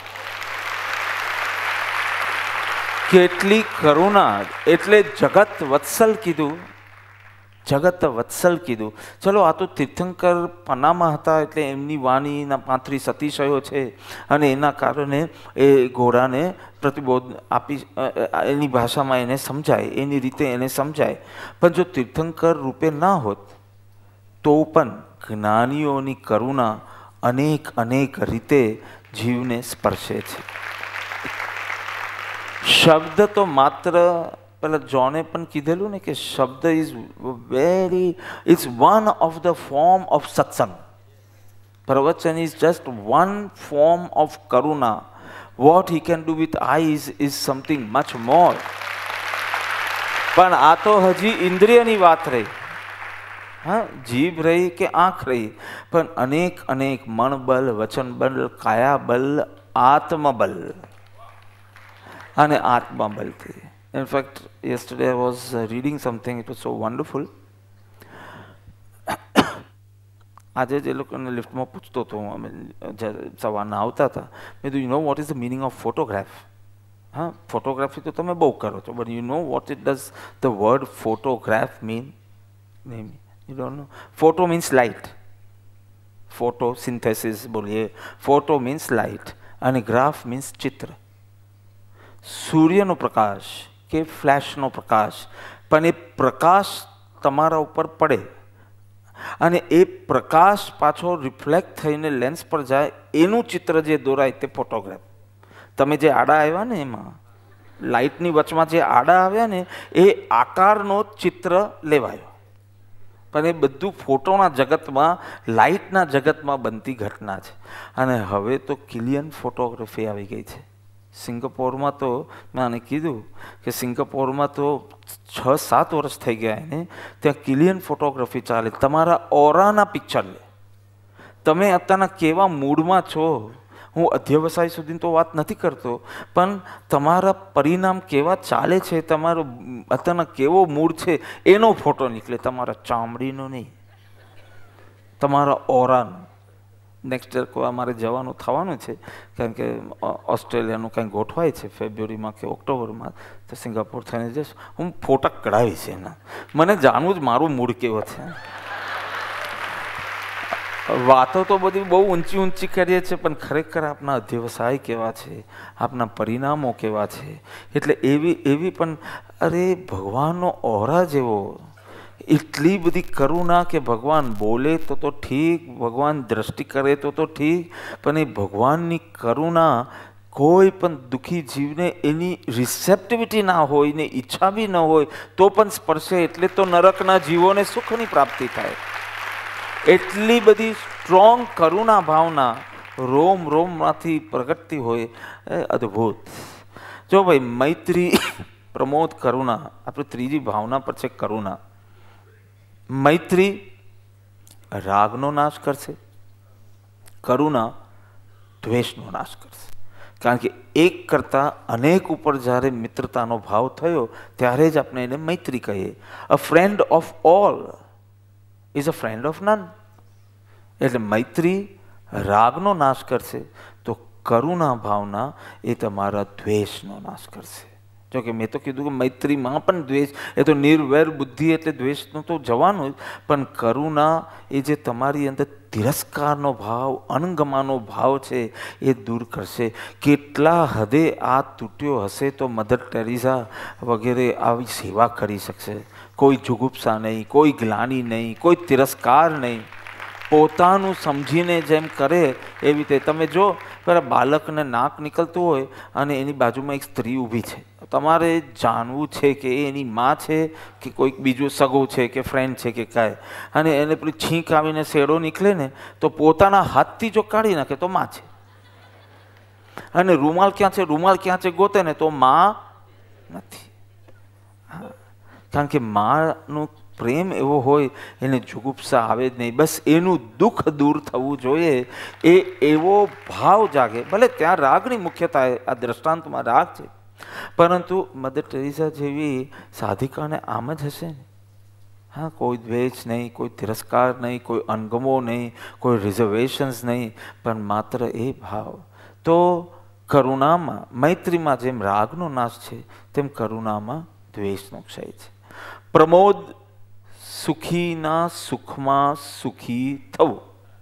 [SPEAKER 1] કેટલી કરુણા! એટલે જગત વત્સલ કીધું, જગત વત્સલ કીધું. ચલો, આ તો તીર્થંકર પનામાં હતા એટલે એમની વાણીના પાંત્રીસ અતિશયો છે અને એના કારણે એ ઘોડાને પ્રતિબોધ આપી, એની ભાષામાં એને સમજાય, એની રીતે એને સમજાય. પણ જો તીર્થંકર રૂપે ના હોત તો પણ જ્ઞાનીઓની કરુણા અનેક અનેક રીતે જીવને સ્પર્શે છે. શબ્દ તો માત્ર, પેલા જોને પણ કીધેલું ને કે શબ્દ is very, it's one of the form of satsang. Pravachan is just one form of karuna. What he can do with eyes is something much more. પણ આ તો હજી ઇન્દ્રિયની વાત રહી. હા, જીભ રહી કે આંખ રહી, પણ અનેક અનેક મનબલ, વચનબલ, કાયાબલ, આત્મબલ અને આત્માબલથી. In fact, yesterday I was uh, reading something, it was so wonderful. આજે જે લોકોને લિફ્ટમાં પૂછતો હતો, અમે સવારના આવતા હતા, મેં કીધું, you know what is the meaning of photograph? હા, ફોટોગ્રાફી તો તમે બહુ કરો છો, but you know what it does the word photograph mean? You don't know. Photo means light, photo synthesis બોલીએ. ફોટો મીન્સ લાઇટ અને ગ્રાફ મીન્સ ચિત્ર. સૂર્યનો પ્રકાશ કે ફ્લેશનો પ્રકાશ, પણ એ પ્રકાશ તમારા ઉપર પડે અને એ પ્રકાશ પાછો રિફ્લેક્ટ થઈને લેન્સ પર જાય, એનું ચિત્ર જે દોરાય તે ફોટોગ્રાફ. તમે જે આડા આવ્યા ને, એમાં લાઇટની વચમાં જે આડા આવ્યા ને, એ આકારનો ચિત્ર લેવાયો. પણ એ બધું ફોટોના જગતમાં, લાઇટના જગતમાં બનતી ઘટના છે. અને હવે તો કિલિયન ફોટોગ્રાફી આવી ગઈ છે. સિંગાપોરમાં તો મેં આને કીધું કે સિંગાપોરમાં તો છ સાત વર્ષ થઈ ગયા એને, ત્યાં કિલિયન ફોટોગ્રાફી ચાલે, તમારા ઓરાના પિક્ચર લે, તમે અત્યારના કેવા મૂડમાં છો. હું અધ્યવસાય સુધી તો વાત નથી કરતો, પણ તમારા પરિણામ કેવા ચાલે છે, તમારો અત્યારના કેવો મૂડ છે એનો ફોટો નીકળે, તમારા ચામડીનો નહીં, તમારા ઓરાનો. નેક્સ્ટ યર કોઈ અમારે જવાનું થવાનું છે, કારણ કે ઓસ્ટ્રેલિયાનું કંઈ ગોઠવાય છે ફેબ્રુઆરીમાં કે ઓક્ટોબરમાં, તો સિંગાપોર થઈને જઈશ. હું ફોટા કઢાવીશ એના, મને જાણવું જ મારું મૂડ કેવો છે. વાતો તો બધી બહુ ઊંચી ઊંચી કરીએ છીએ, પણ ખરેખર આપણા અધ્યવસાય કેવા છે, આપના પરિણામો કેવા છે. એટલે એવી એવી પણ અરે ભગવાનનો ઓરા જેવો, એટલી બધી કરુણા કે ભગવાન બોલે તો તો ઠીક, ભગવાન દ્રષ્ટિ કરે તો તો ઠીક, પણ એ ભગવાનની કરુણા કોઈ પણ દુઃખી જીવને એની રિસેપ્ટિવિટી ના હોય ને ઈચ્છા બી ન હોય તો પણ સ્પર્શે, એટલે તો નરકના જીવોને સુખની પ્રાપ્તિ થાય. એટલી બધી સ્ટ્રોંગ કરુણા ભાવના રોમ રોમમાંથી પ્રગટતી હોય, અદ્ભુત. જો ભાઈ મૈત્રી, પ્રમોદ, કરુણા, આપણે ત્રીજી ભાવના પર છે કરુણા. મૈત્રી રાગનો નાશ કરશે, કરુણા દ્વેષનો નાશ કરશે. કારણ કે એક કરતાં અનેક ઉપર જ્યારે મિત્રતાનો ભાવ થયો ત્યારે જ આપણે એને મૈત્રી કહીએ. A friend of all is a friend of none. એટલે મૈત્રી રાગનો નાશ કરશે, તો કરુણા ભાવના એ તમારા દ્વેષનો નાશ કરશે. જો કે મેં તો કીધું કે મૈત્રીમાં પણ દ્વેષ, એ તો નિર્વૈર બુદ્ધિ એટલે દ્વેષનું તો જવાનું જ, પણ કરુણા એ જે તમારી અંદર તિરસ્કારનો ભાવ, અણગમાનો ભાવ છે એ દૂર કરશે. કેટલા હદે આ તૂટ્યો હશે તો મધર ટેરેસા વગેરે આવી સેવા કરી શકશે. કોઈ જુગુપ્સા નહીં, કોઈ ગ્લાની નહીં, કોઈ તિરસ્કાર નહીં, પોતાનું સમજીને જેમ કરે એવી રીતે. તમે જો પેલા બાળકને નાક નીકળતું હોય અને એની બાજુમાં એક સ્ત્રી ઊભી છે, તમારે જાણવું છે કે એ એની માં છે કે કોઈક બીજું સગો છે કે ફ્રેન્ડ છે કે કાંઈ, અને એને પેલી છીંક આવીને શેડો નીકળે ને તો પોતાના હાથથી જો કાઢી નાખે તો માં છે, અને રૂમાલ ક્યાં છે રૂમાલ ક્યાં છે ગોતે ને તો માં નથી. હા, કારણ કે માનું પ્રેમ એવો હોય, એને જુગુપ્સા આવે જ નહીં, બસ એનું દુઃખ દૂર થવું જોઈએ, એ એવો ભાવ જાગે. ભલે ત્યાં રાગની મુખ્યતા, આ દ્રષ્ટાંતમાં રાગ છે, પરંતુ મધર ટેરેસા જેવી સાધિકાને આમ જ હશે ને. હા, કોઈ દ્વેષ નહીં, કોઈ તિરસ્કાર નહીં, કોઈ અણગમો નહીં, કોઈ રિઝર્વેશન્સ નહીં, પણ માત્ર એ ભાવ. તો કરુણામાં, મૈત્રીમાં જેમ રાગનો નાશ છે તેમ કરુણામાં દ્વેષનો ક્ષય છે. પ્રમોદ, સુખીના સુખમાં સુખી થવું.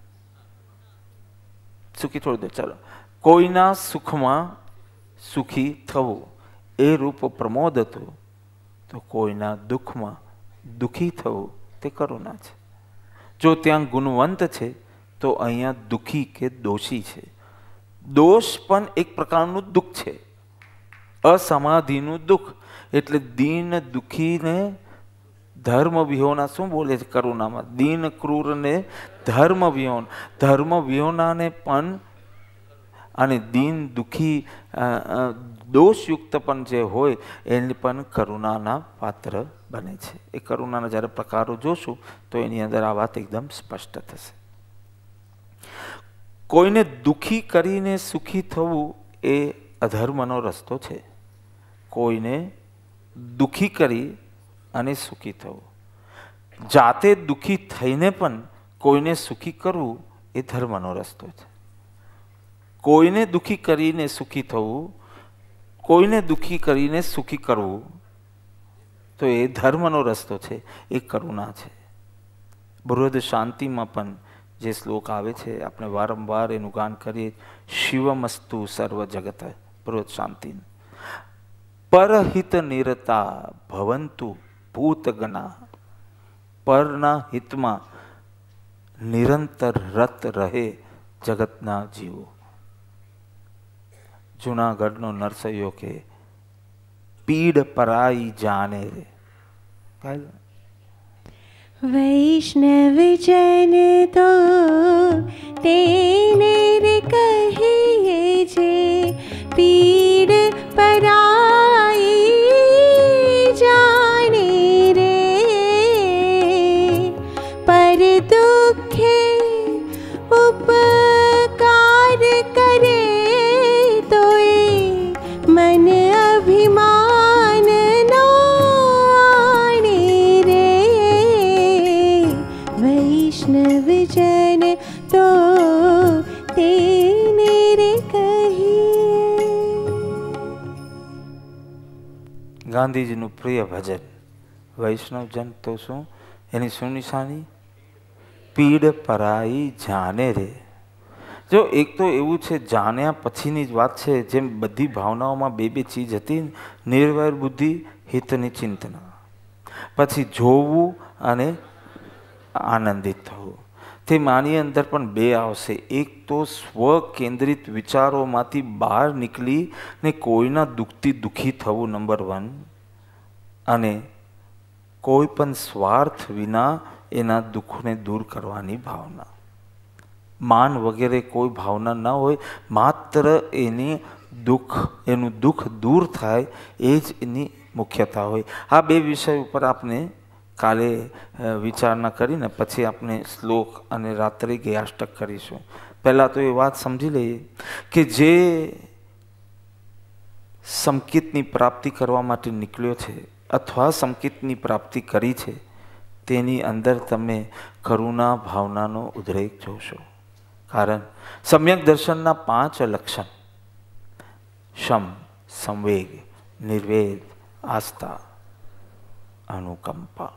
[SPEAKER 1] સુખી થોડું દે ચાલો. કોઈના સુખમાં સુખી થવું એ રૂપ પ્રમોદ હતું, તો કોઈના દુઃખમાં દુઃખી થવું તે કરુણા છે. જો ત્યાં ગુણવંત છે તો અહીંયા દુઃખી કે દોષી છે. દોષ પણ એક પ્રકારનું દુઃખ છે, અસમાધિનું દુઃખ. એટલે દીન દુઃખીને ધર્મ વિહોણા શું બોલે છે કરુણામાં? દીન ક્રૂર ને ધર્મ વિહોણ. ધર્મ વિહોણાને પણ અને દીન દુઃખી દોષયુક્ત પણ જે હોય એને પણ કરુણાના પાત્ર બને છે. એ કરુણાના જ્યારે પ્રકારો જોશું તો એની અંદર આ વાત એકદમ સ્પષ્ટ થશે. કોઈને દુઃખી કરીને સુખી થવું એ અધર્મનો રસ્તો છે. કોઈને દુઃખી કરી અને સુખી થવું, જાતે દુઃખી થઈને પણ કોઈને સુખી કરવું એ ધર્મનો રસ્તો છે. કોઈને દુઃખી કરીને સુખી થવું, કોઈને દુઃખી કરીને સુખી કરવું, તો એ ધર્મનો રસ્તો છે, એ કરુણા છે. બૃહદ શાંતિમાં પણ જે શ્લોક આવે છે, આપણે વારંવાર એનું ગાન કરીએ, શિવમસ્તુ સર્વ જગત. બૃહદ શાંતિ. પરહિત નિરતા ભવંતુ ભૂતગણા. પરના હિતમાં નિરંતર રત રહે જગતના જીવો. જુનાગઢનો નરસૈયો કે પીડ પરાઈ જાને રે.
[SPEAKER 2] વૈષ્ણવ જન તો તેને રે કહીએ છે પીડ पर दुखे उपकार करे तोय मन अभिमान नो आणे रे। वैष्णव जन तो तेने रे कहिए।
[SPEAKER 1] ગાંધીજીનું પ્રિય ભજન વૈષ્ણવજન તો શું, એની શું નિશાની? પીડ પરાઈ જાને રે. જો એક તો એવું છે, જાણ્યા પછીની જ વાત છે, જેમ બધી ભાવનાઓમાં બે બે ચીજ હતી, નિર્વૈર બુદ્ધિ, હિતની ચિંતના. પછી જોવું અને આનંદિત થવું. તે માની અંદર પણ બે આવશે. એક તો સ્વ કેન્દ્રિત વિચારોમાંથી બહાર નીકળી ને કોઈના દુઃખથી દુઃખી થવું, નંબર વન. અને કોઈ પણ સ્વાર્થ વિના એના દુઃખને દૂર કરવાની ભાવના. માન વગેરે કોઈ ભાવના ન હોય, માત્ર એની દુઃખ એનું દુઃખ દૂર થાય એ જ એની મુખ્યતા હોય. આ બે વિષય ઉપર આપણે કાલે વિચારણા કરીને પછી આપણે શ્લોક અને રાત્રે ગયાષ્ટક કરીશું. પહેલાં તો એ વાત સમજી લઈએ કે જે સંકેતની પ્રાપ્તિ કરવા માટે નીકળ્યો છે અથવા સંકેતની પ્રાપ્તિ કરી છે, તેની અંદર તમે કરુણા ભાવનાનો ઉદ્રેક જોશો. કારણ સમ્યક દર્શનના પાંચ લક્ષણ શમ, સંવેગ, નિર્વેદ, આસ્થા, અનુકંપા.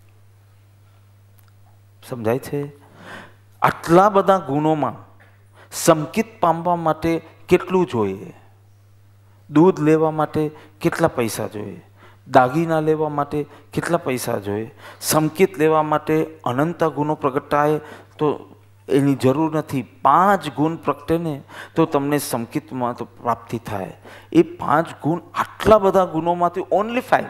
[SPEAKER 1] સમજાય છે? આટલા બધા ગુણોમાં સંકેત પામવા માટે કેટલું જોઈએ? દૂધ લેવા માટે કેટલા પૈસા જોઈએ? દાગીના લેવા માટે કેટલા પૈસા જોઈએ? સંકેત લેવા માટે અનંત ગુણો પ્રગટાય તો એની જરૂર નથી. પાંચ ગુણ પ્રગટે ને તો તમને સંકેતમાં તો પ્રાપ્તિ થાય. એ પાંચ ગુણ, આટલા બધા ગુણોમાંથી ઓનલી ફાઈવ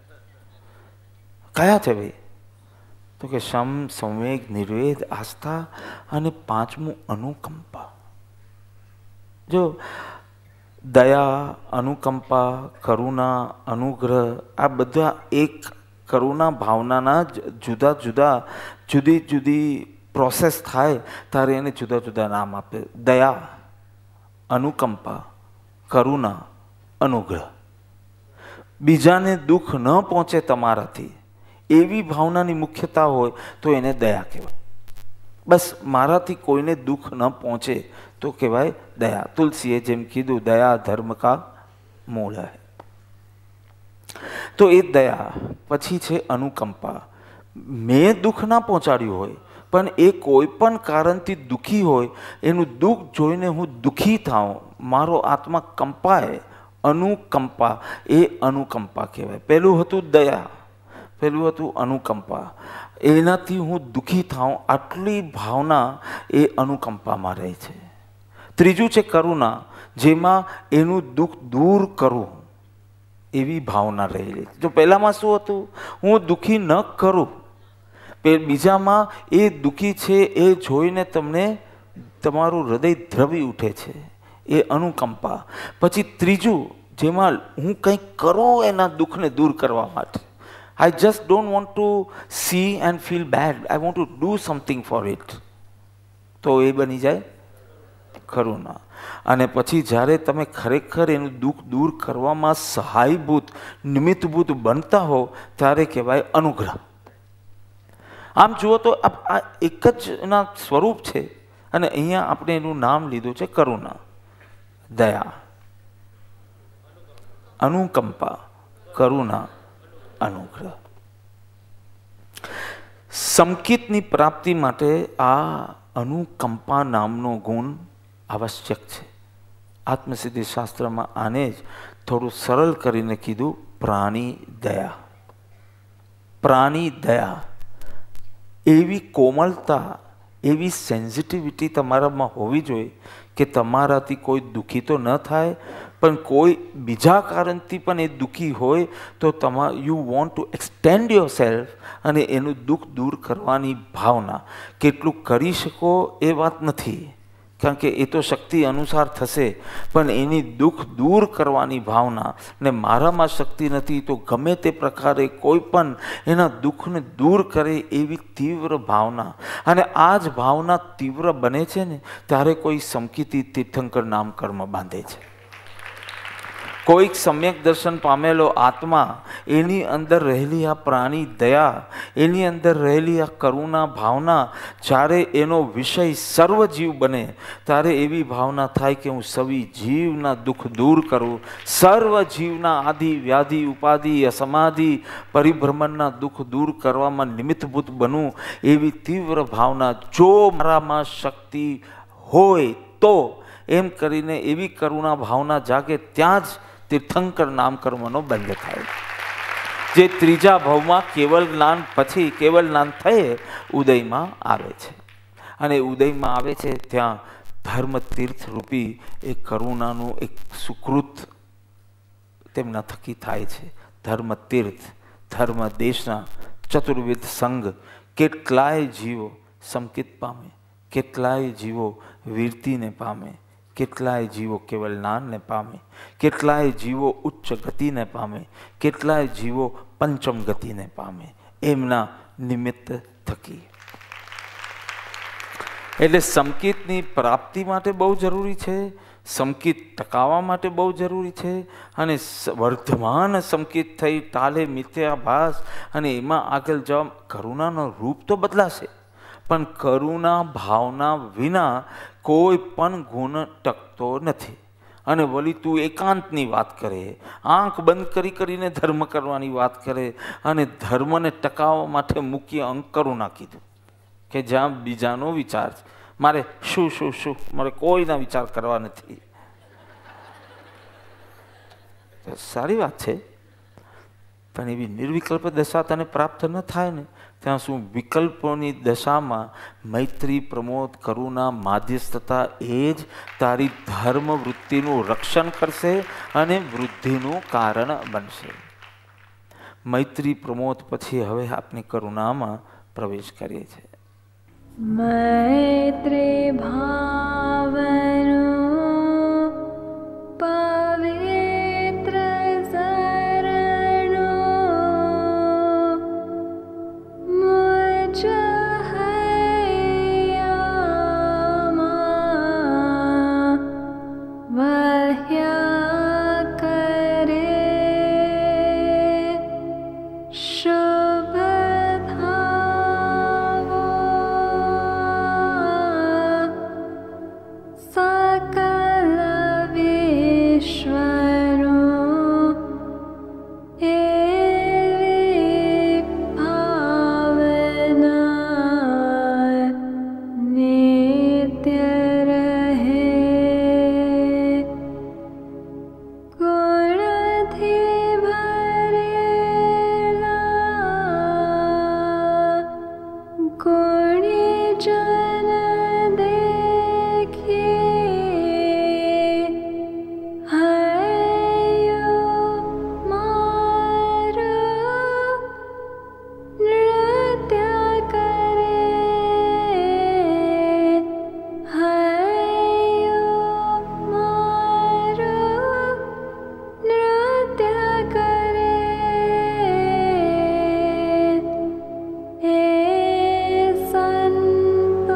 [SPEAKER 1] કયા છે ભાઈ? તો કે શમ, સંવેગ, નિર્વેદ, આસ્થા અને પાંચમું અનુકંપા. જો દયા, અનુકંપા, કરુણા, અનુગ્રહ, આ બધા એક કરુણા ભાવનાના જુદા જુદા જુદી જુદી પ્રોસેસ થાય ત્યારે એને જુદા જુદા નામ આપે. દયા, અનુકંપા, કરુણા, અનુગ્રહ. બીજાને દુઃખ ન પહોંચે તમારાથી એવી ભાવનાની મુખ્યતા હોય તો એને દયા કહેવાય. બસ મારાથી કોઈને દુઃખ ન પહોંચે તો કહેવાય દયા. તુલસીએ જેમ કીધું, દયા ધર્મ કા મૂળ હૈ. તો એ દયા. પછી છે અનુકંપા. મેં દુઃખ ના પહોંચાડ્યું હોય પણ એ કોઈ પણ કારણથી દુઃખી હોય, એનું દુઃખ જોઈને હું દુઃખી થાઉં, મારો આત્મા કંપાય, અનુકંપા. એ અનુકંપા કહેવાય. પહેલું હતું દયા, પહેલું હતું અનુકંપા. એનાથી હું દુઃખી થાઉં, આટલી ભાવના એ અનુકંપામાં રહે છે. ત્રીજું છે કરુણા, જેમાં એનું દુઃખ દૂર કરવું એવી ભાવના રહેલી. જો પહેલામાં શું હતું? હું દુઃખી ન કરું. બીજામાં એ દુઃખી છે એ જોઈને તમને તમારું હૃદય દ્રવી ઉઠે છે, એ અનુકંપા. પછી ત્રીજું, જેમાં હું કંઈક કરું એના દુઃખને દૂર કરવા માટે. I just don't want to see and feel bad. I want to do something for it. તો એ બની જાય કરુણા. અને પછી જ્યારે તમે ખરેખર એનું દુઃખ દૂર કરવામાં સહાયભૂત, નિમિત્તભૂત બનતા હો ત્યારે કહેવાય અનુગ્રહ. આમ જુઓ તો આ એક જ એના સ્વરૂપ છે અને અહીંયા આપણે એનું નામ લીધું છે કરુણા. દયા, અનુકંપા, કરુણા, અનુગ્રહ. સંકેતની પ્રાપ્તિ માટે આ અનુકંપા નામનો ગુણ આવશ્યક છે. આત્મસિદ્ધિ શાસ્ત્રમાં આને જ થોડું સરળ કરીને કીધું, પ્રાણી દયા. પ્રાણી દયા. એવી કોમળતા, એવી સેન્સિટિવિટી તમારામાં હોવી જોઈએ કે તમારાથી કોઈ દુઃખી તો ન થાય, પણ કોઈ બીજા કારણથી પણ એ દુઃખી હોય તો તમા you want to extend yourself અને એનું દુઃખ દૂર કરવાની ભાવના. કેટલું કરી શકો એ વાત નથી, કારણ કે એ તો શક્તિ અનુસાર થશે, પણ એની દુઃખ દૂર કરવાની ભાવના, ને મારામાં શક્તિ નથી તો ગમે તે પ્રકારે કોઈ પણ એના દુઃખને દૂર કરે એવી તીવ્ર ભાવના. અને આ જ ભાવના તીવ્ર બને છે ને ત્યારે કોઈ સમકીતી તીર્થંકર નામ કર્મ બાંધે છે. કોઈક સમ્યક દર્શન પામેલો આત્મા, એની અંદર રહેલી આ પ્રાણી દયા, એની અંદર રહેલી આ કરુણા ભાવના, જ્યારે એનો વિષય સર્વજીવ બને ત્યારે એવી ભાવના થાય કે હું સવી જીવના દુઃખ દૂર કરું, સર્વ જીવના આદિ વ્યાધિ ઉપાધિ અસમાધિ પરિભ્રમણના દુઃખ દૂર કરવામાં નિમિત્તભૂત બનું. એવી તીવ્ર ભાવના જો મારામાં શક્તિ હોય તો એમ કરીને એવી કરુણા ભાવના જાગે, ત્યાં જ તીર્થંકર નામ કર્મનો બંધ થાય. જે ત્રીજા ભાવમાં કેવલ જ્ઞાન પછી કેવલ જ્ઞાન થયે ઉદયમાં આવે છે. અને ઉદયમાં આવે છે ત્યાં ધર્મ તીર્થ રૂપી એક કરુણાનું એક સુકૃત તેમના થકી થાય છે. ધર્મ તીર્થ, ધર્મ દેશના ચતુર્વિધ સંઘ, કેટલાય જીવો સંકિત પામે, કેટલાય જીવો વીરતીને પામે, કેટલાય જીવો કેવલ જ્ઞાનને પામે, કેટલાય જીવો ઉચ્ચ ગતિને પામે, કેટલાય જીવો પંચમ ગતિને પામે એમના નિમિત્ત થકી. એટલે સમકિતની પ્રાપ્તિ માટે બહુ જરૂરી છે, સમકિત ટકાવવા માટે બહુ જરૂરી છે. અને વર્ધમાન સમકિત થઈ તાલે મિથ્યાભાસ અને એમાં આગળ જવા કરુણાનો રૂપ તો બદલાશે, પણ કરુણા ભાવના વિના કોઈ પણ ગુણ ટકતો નથી. અને વળી તું એકાંતની વાત કરે, આંખ બંધ કરી કરીને ધર્મ કરવાની વાત કરે, અને ધર્મને ટકાવવા માટે મુખ્ય અંક કરુણા કીધું કે જ્યાં બીજાનો વિચાર, મારે શું શું શું મારે કોઈના વિચાર કરવા નથી. સારી વાત છે, પણ એવી નિર્વિકલ્પ દશા તને પ્રાપ્ત ન થાય ને ત્યાં શું વિકલ્પોની દશામાં મૈત્રી, પ્રમોદ, કરુણા, માધ્યસ્થતા એ જ તારી ધર્મ વૃત્તિનું રક્ષણ કરશે અને વૃદ્ધિનું કારણ બનશે. મૈત્રી પ્રમોદ પછી હવે આપણે કરુણામાં પ્રવેશ કરીએ છીએ.
[SPEAKER 2] મૈત્રી ભાવનો પવિત્ર શરણો મુજ હૈયામાં વહ્યા કરે શુભ ભાવો સકલ વિશ્વનો એવી ભાવના નિત્ય રહે ગુણથી ભરેલા ગુણી જન દેખીએ હૈયો મારું નૃત્ય કરે, હૈયો મારું નૃત્ય કરે. એ સંતો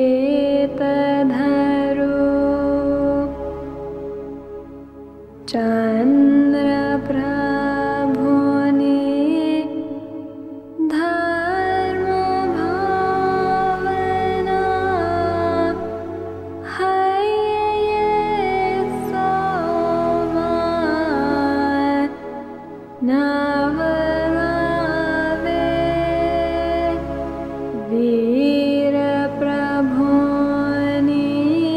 [SPEAKER 2] धरु चंद्र प्रभुनि धर्म भावना है सोमान नवरावे वीर प्रभुनि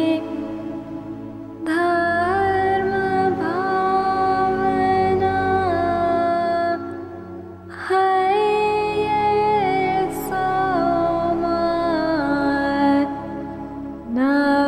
[SPEAKER 2] धर्म भावना है सोमान नवरावे